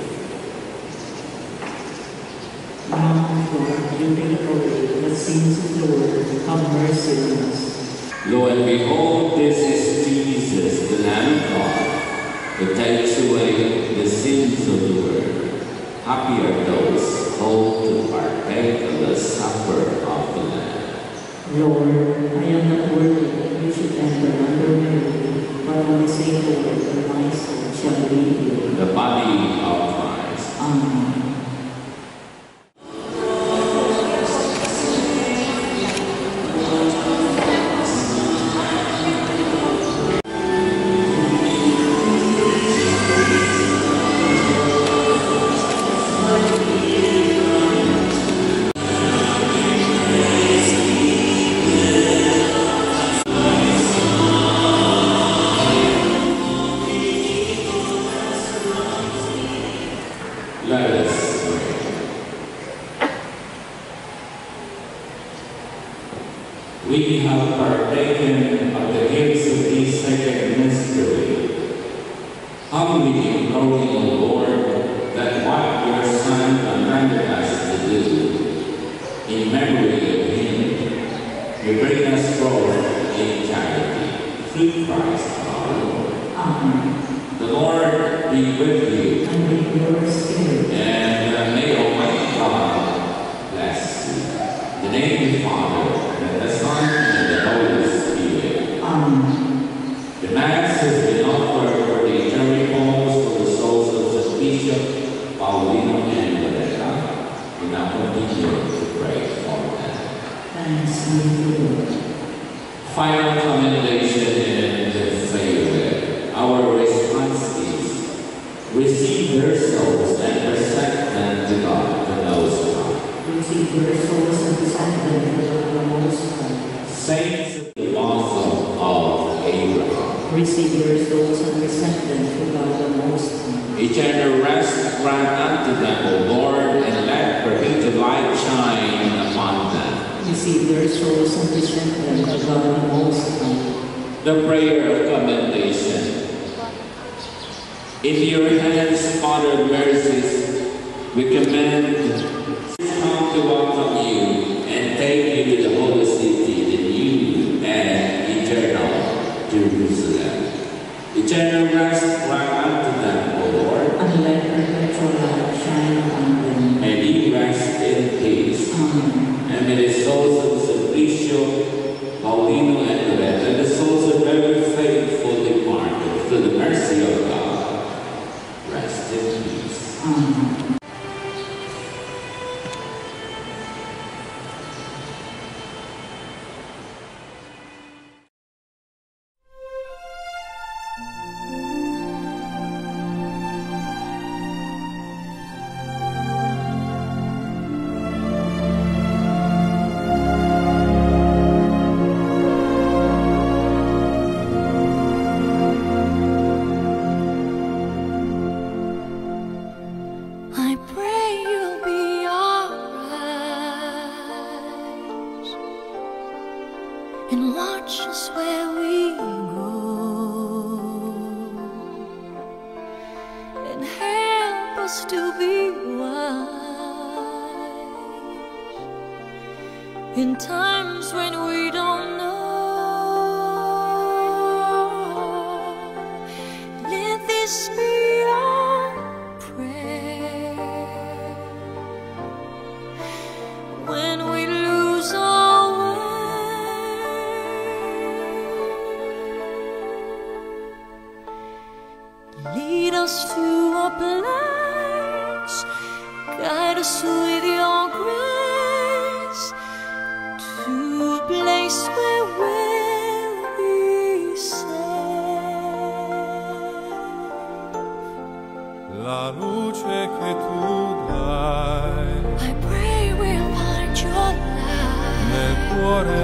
Lamb of God, you take away the sins of the world, have mercy on us. Lo and behold, this is Jesus, the Lamb of God, who takes away the sins of the world. Happy are those called to partake of the supper of the Lamb. Lord, I am not worthy that you should enter under my roof, but only say the word, and my soul shall be healed. The body of Christ. Amen. Let us pray. We have partaken of the gifts of this sacred mystery. Humbly imploring, O Lord, that what your Son commanded us to do, in memory of him, you bring us forth in charity, through Christ our Lord. Amen. The Lord be with you. And with your spirit. And may Almighty God bless you. In the name of the Father, and the Son, and the Holy Spirit. Amen. The Mass has been offered for the eternal homes for the souls of the Bishop, Paulino, and Loretta. We now continue to pray for them. Thanks be to the Lord. Final commendation and favor. Our response is, receive their souls and present them to God, the Most High. Receive your souls and present them to God, the Most High. Saints of the bosom of Abraham, Receive your souls and present them to God, the Most High. eternal rest grant unto them, O Lord, and let perpetual light shine upon them. Receive their souls and present them to God, the Most High. The prayer of commendation. In your hands, Father of mercies, we commend come to welcome you and take you to the holy city, the new and eternal Jerusalem. Eternal rest grant unto them, O Lord, And let perpetual light shine upon them. and ye rest in peace. Amen. And may the souls of Sulpicio, Paulino, and Loretta, and the souls of every faithful departed, through the mercy of God, rest in peace. Amen. I pray you'll be alright and watch us where we go and help us to be wise in times when we don't know. Let this be our prayer when we lose our way. Lead us to a place, guide us with your grace to be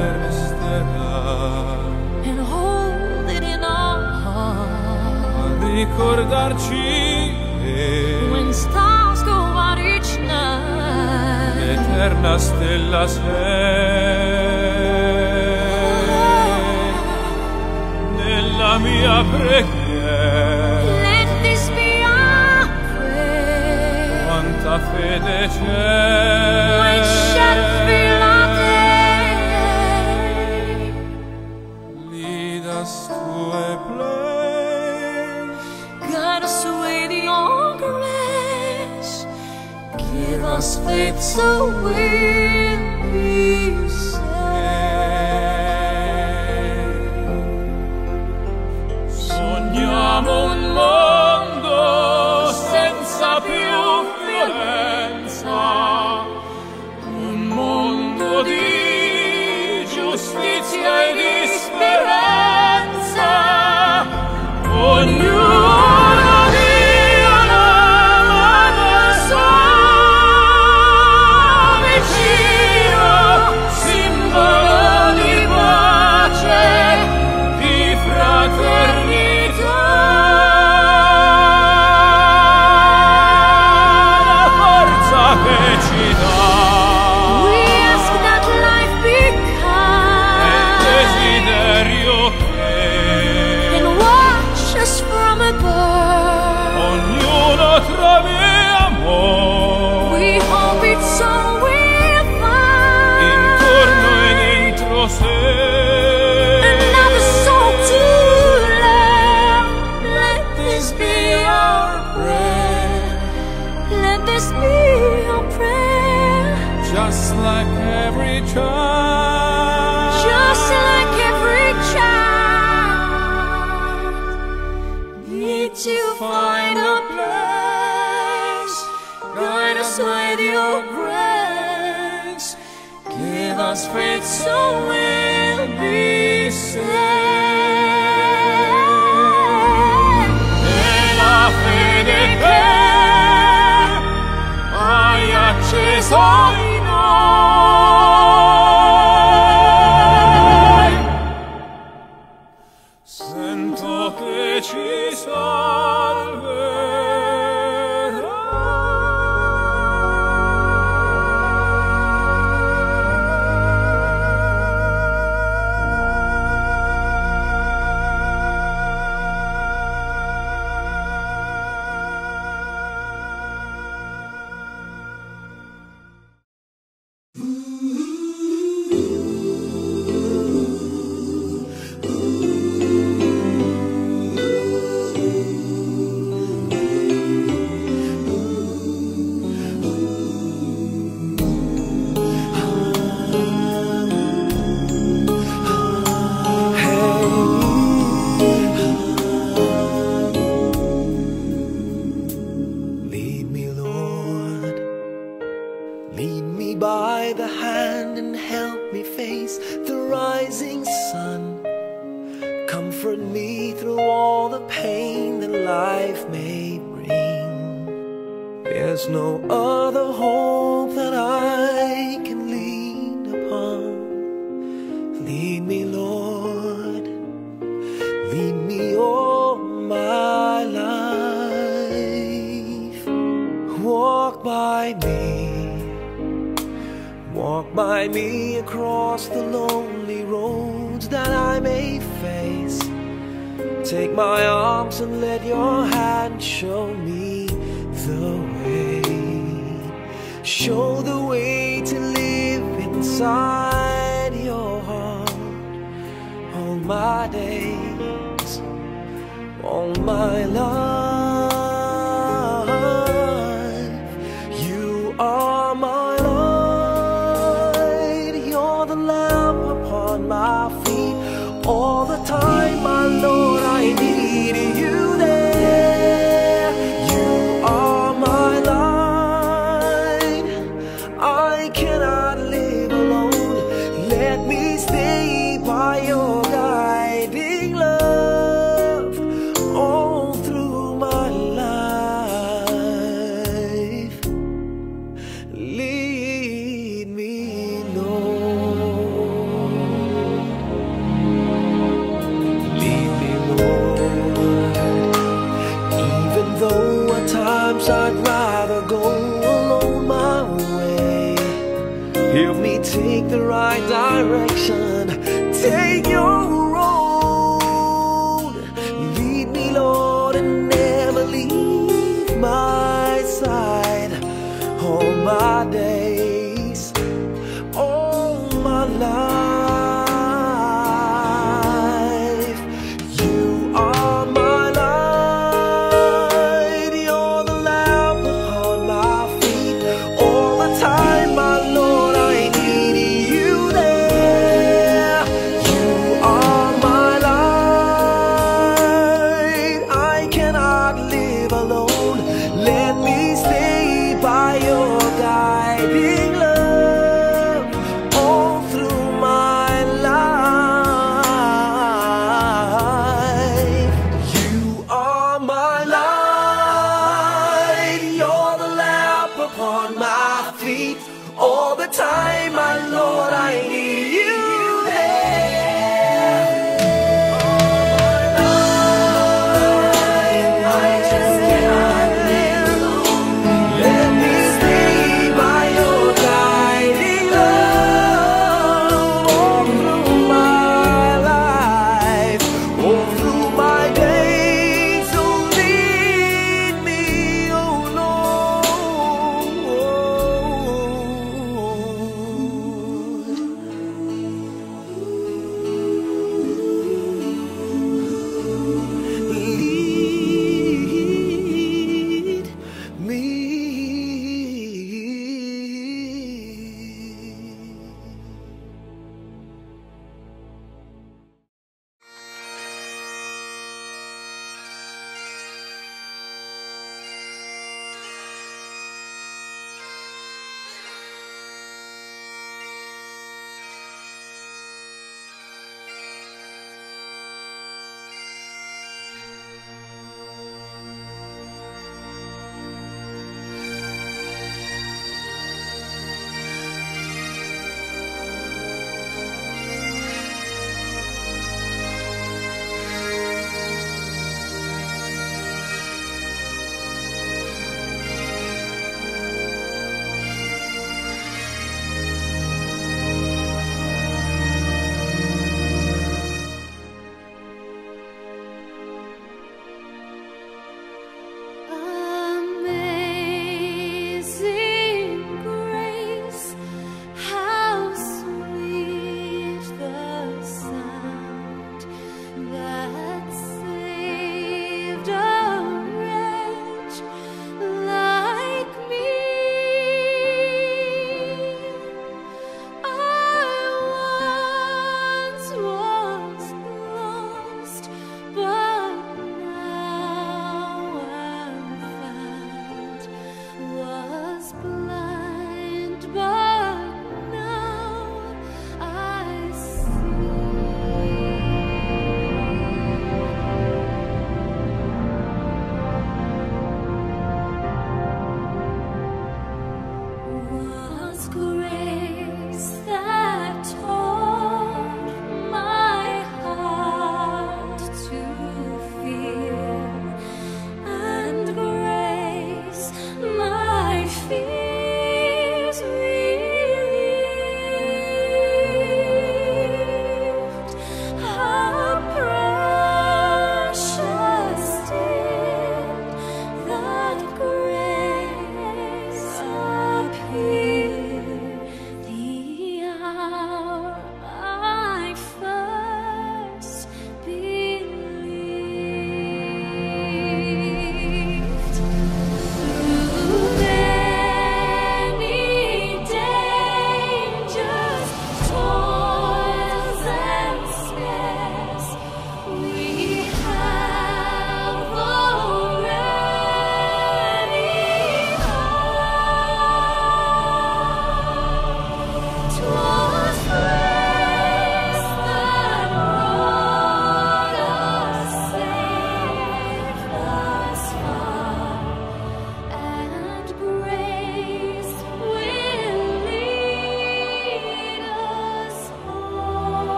resterà and hold it in our heart. a ricordarci When stars go out each night, l'eterna stella sei nella mia preghiera. let this be our prayer. Quanta fede c'è, We shall feel our day. lead us to a place, Guide us with your grace. Give us faith so we'll be saved. sogniamo un mondo senza più violenza, un mondo di giustizia e di speranza. Ognuno dia una mano al suo vicino, simbolo di pace, di fraternità. La forza che ci dà We ask that life be è il kind desiderio che and watch us from above. ognuno trovi amore We hope it's all we'll find. intorno e dentro sé. Another soul to love. Let this be our prayer. Let this be our prayer. Just like every child, Just like every child, need to find a place. Guide us with your grace. Give us faith so we'll be saved. e la fede che hai acceso in noi, sento che ci Lead me, Lord. Lead me by the hand and help me face the rising sun. Comfort me through all the pain that life may bring. There's no other hope that I can lean upon. Lead me, Lord. Lead me all my life. Walk by me. Walk by me across the lonely roads that I may face. Take my arms and let your hand show me the way. Show the way to live inside your heart. All my days, all my life, you are my light. You're the lamp upon my feet. All the time, my Lord, I need you there. You are my light. I cannot live alone. Let me stay by your guiding love all through my life. Lead me, Lord. direction. Take your road. Lead me, Lord, and never leave my side. All my days, all my life, you are my light. You're the lamp upon my feet. All the time, my Lord, I need you there.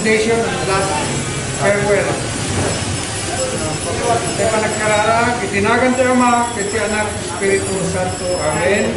commendation and last farewell. Kaya panagkarara, kitinagan ti Ama, kiti Anak, Espiritu Santo. Amen.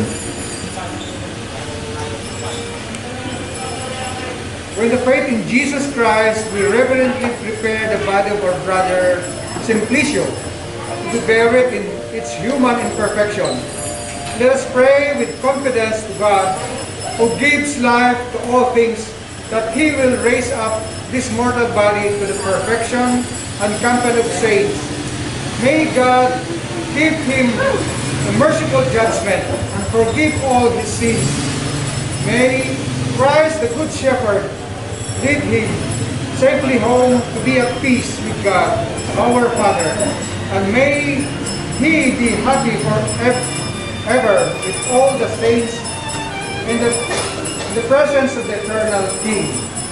With the faith in Jesus Christ, we reverently prepare the body of our brother Simplicio to be buried in its human imperfection. Let us pray with confidence to God, who gives life to all things, that He will raise up this mortal body to the perfection and company of saints. May God give him a merciful judgment and forgive all his sins. May Christ, the Good Shepherd, lead him safely home to be at peace with God, our Father. And may he be happy forever with all the saints in the presence of the eternal King.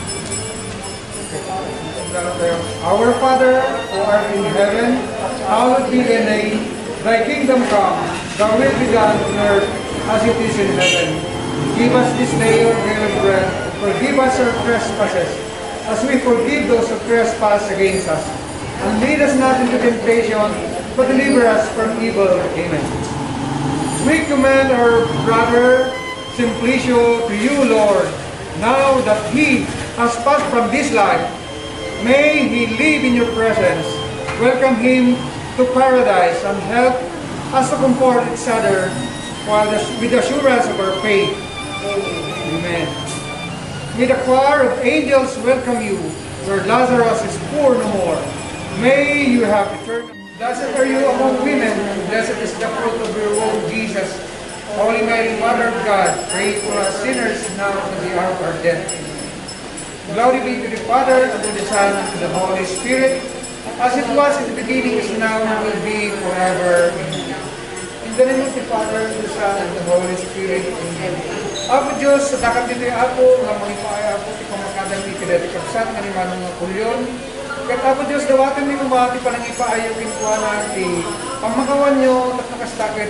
Our Father, who art in heaven, hallowed be thy name. Thy kingdom come, thy will be done on earth as it is in heaven. Give us this day our daily bread. Forgive us our trespasses, as we forgive those who trespass against us. And lead us not into temptation, but deliver us from evil. Amen. We commend our brother Simplicio to you, Lord, now that he has passed from this life. May he live in your presence. Welcome him to paradise and help us to comfort each other with the assurance of our faith. Amen. May the choir of angels welcome you, where Lazarus is poor no more. May you have eternal. Blessed are you among women, and blessed is the fruit of your womb, Jesus. Holy Mary, Mother of God, pray for us sinners now and at the hour of our death. Glory be to the Father, and to the Son, and to the Holy Spirit, as it was in the beginning, is now, and will be forever. In the name of the Father, and the Son, and the Holy Spirit. Amen. Apo Diyos, sa dakat dito ako, nga mangipaay ako, ti kamakadang ikidati kapsat, nga ni manong nga kulyon. Kat Apo Diyos, dawatan ni kumati pa nang ipaayo kinkuanan, pamakawan nyo, at nakastakit,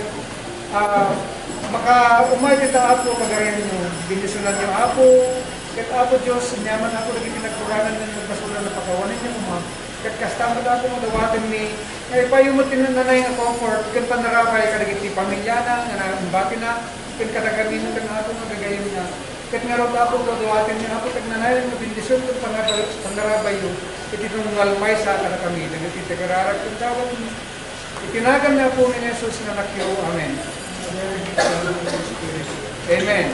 maka-umay kita Apo, pagarin nyo, binisunan nyo Apo. Kat Apo Diyos, nyaman ako lagi pinagkuranan ng magbasulan na pakawanin niyo mo. Kat kastamad ako madawatan ni, ngay payumot tinanay nga comfort, kat panarabay ka lagi ti pamilya na, nga nambati na, kat katagamin ka na ako magagayon na. Kat nga rin Apo madawatan niyo Apo, kat nanay nga bindisyon kung panarabay yun, kat itong ngalmay sa ka na kami, nagtitagararak kung tawag mo. Itinagan na po ni Jesus na nakyo. Amen. Amen.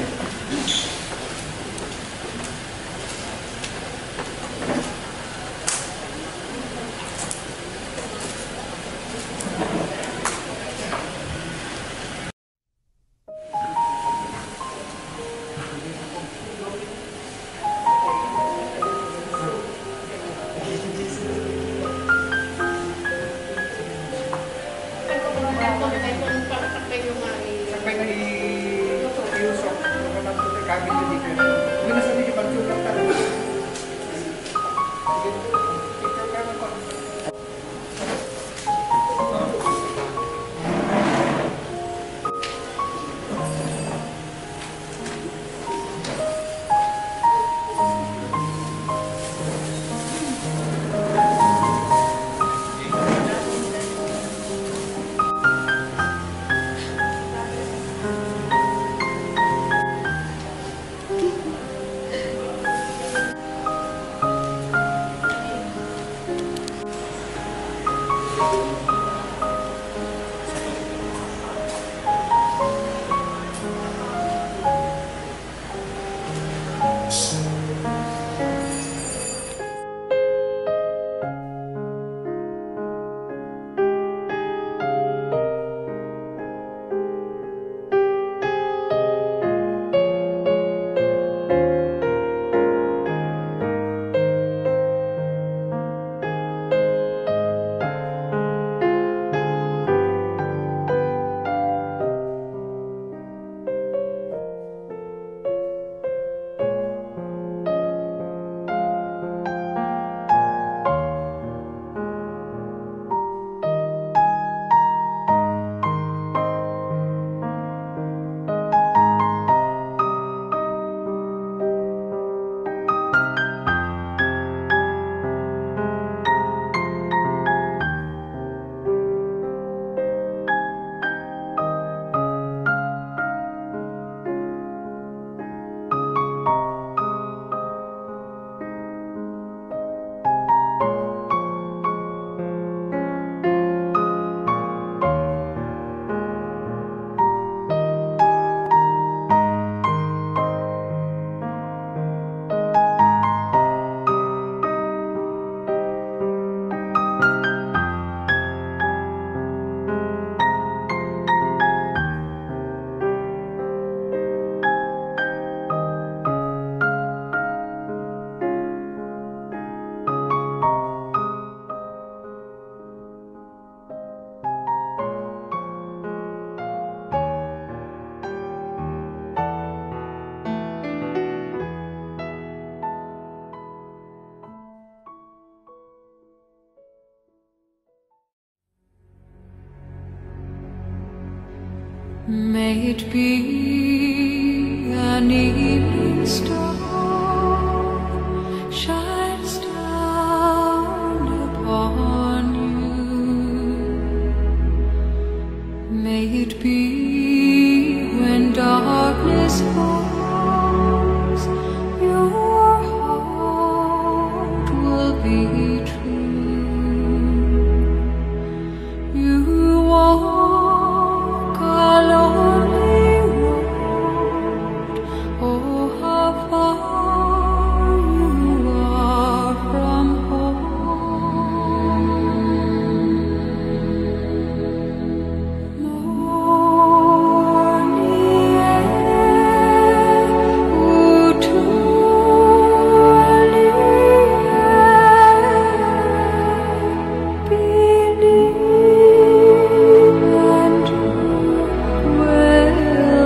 May it be an evening star shines down upon you. May it be when darkness falls, your heart will be true. You walk a lonely road, oh how far you are from home. Morning air, utually believe and you will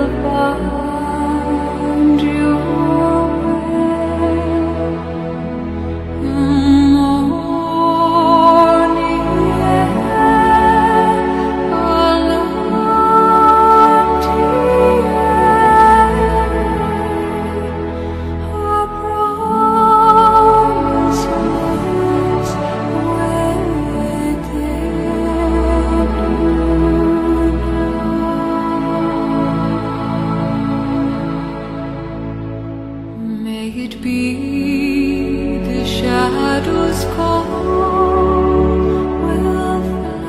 find your way. Morning air, alanti a promise waits within you. May it be the shadows call will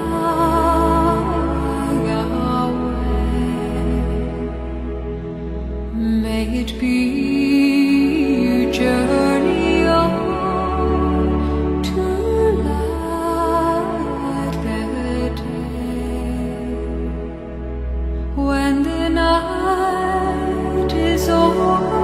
fly away. May it be you journey on to light the day. When the night is over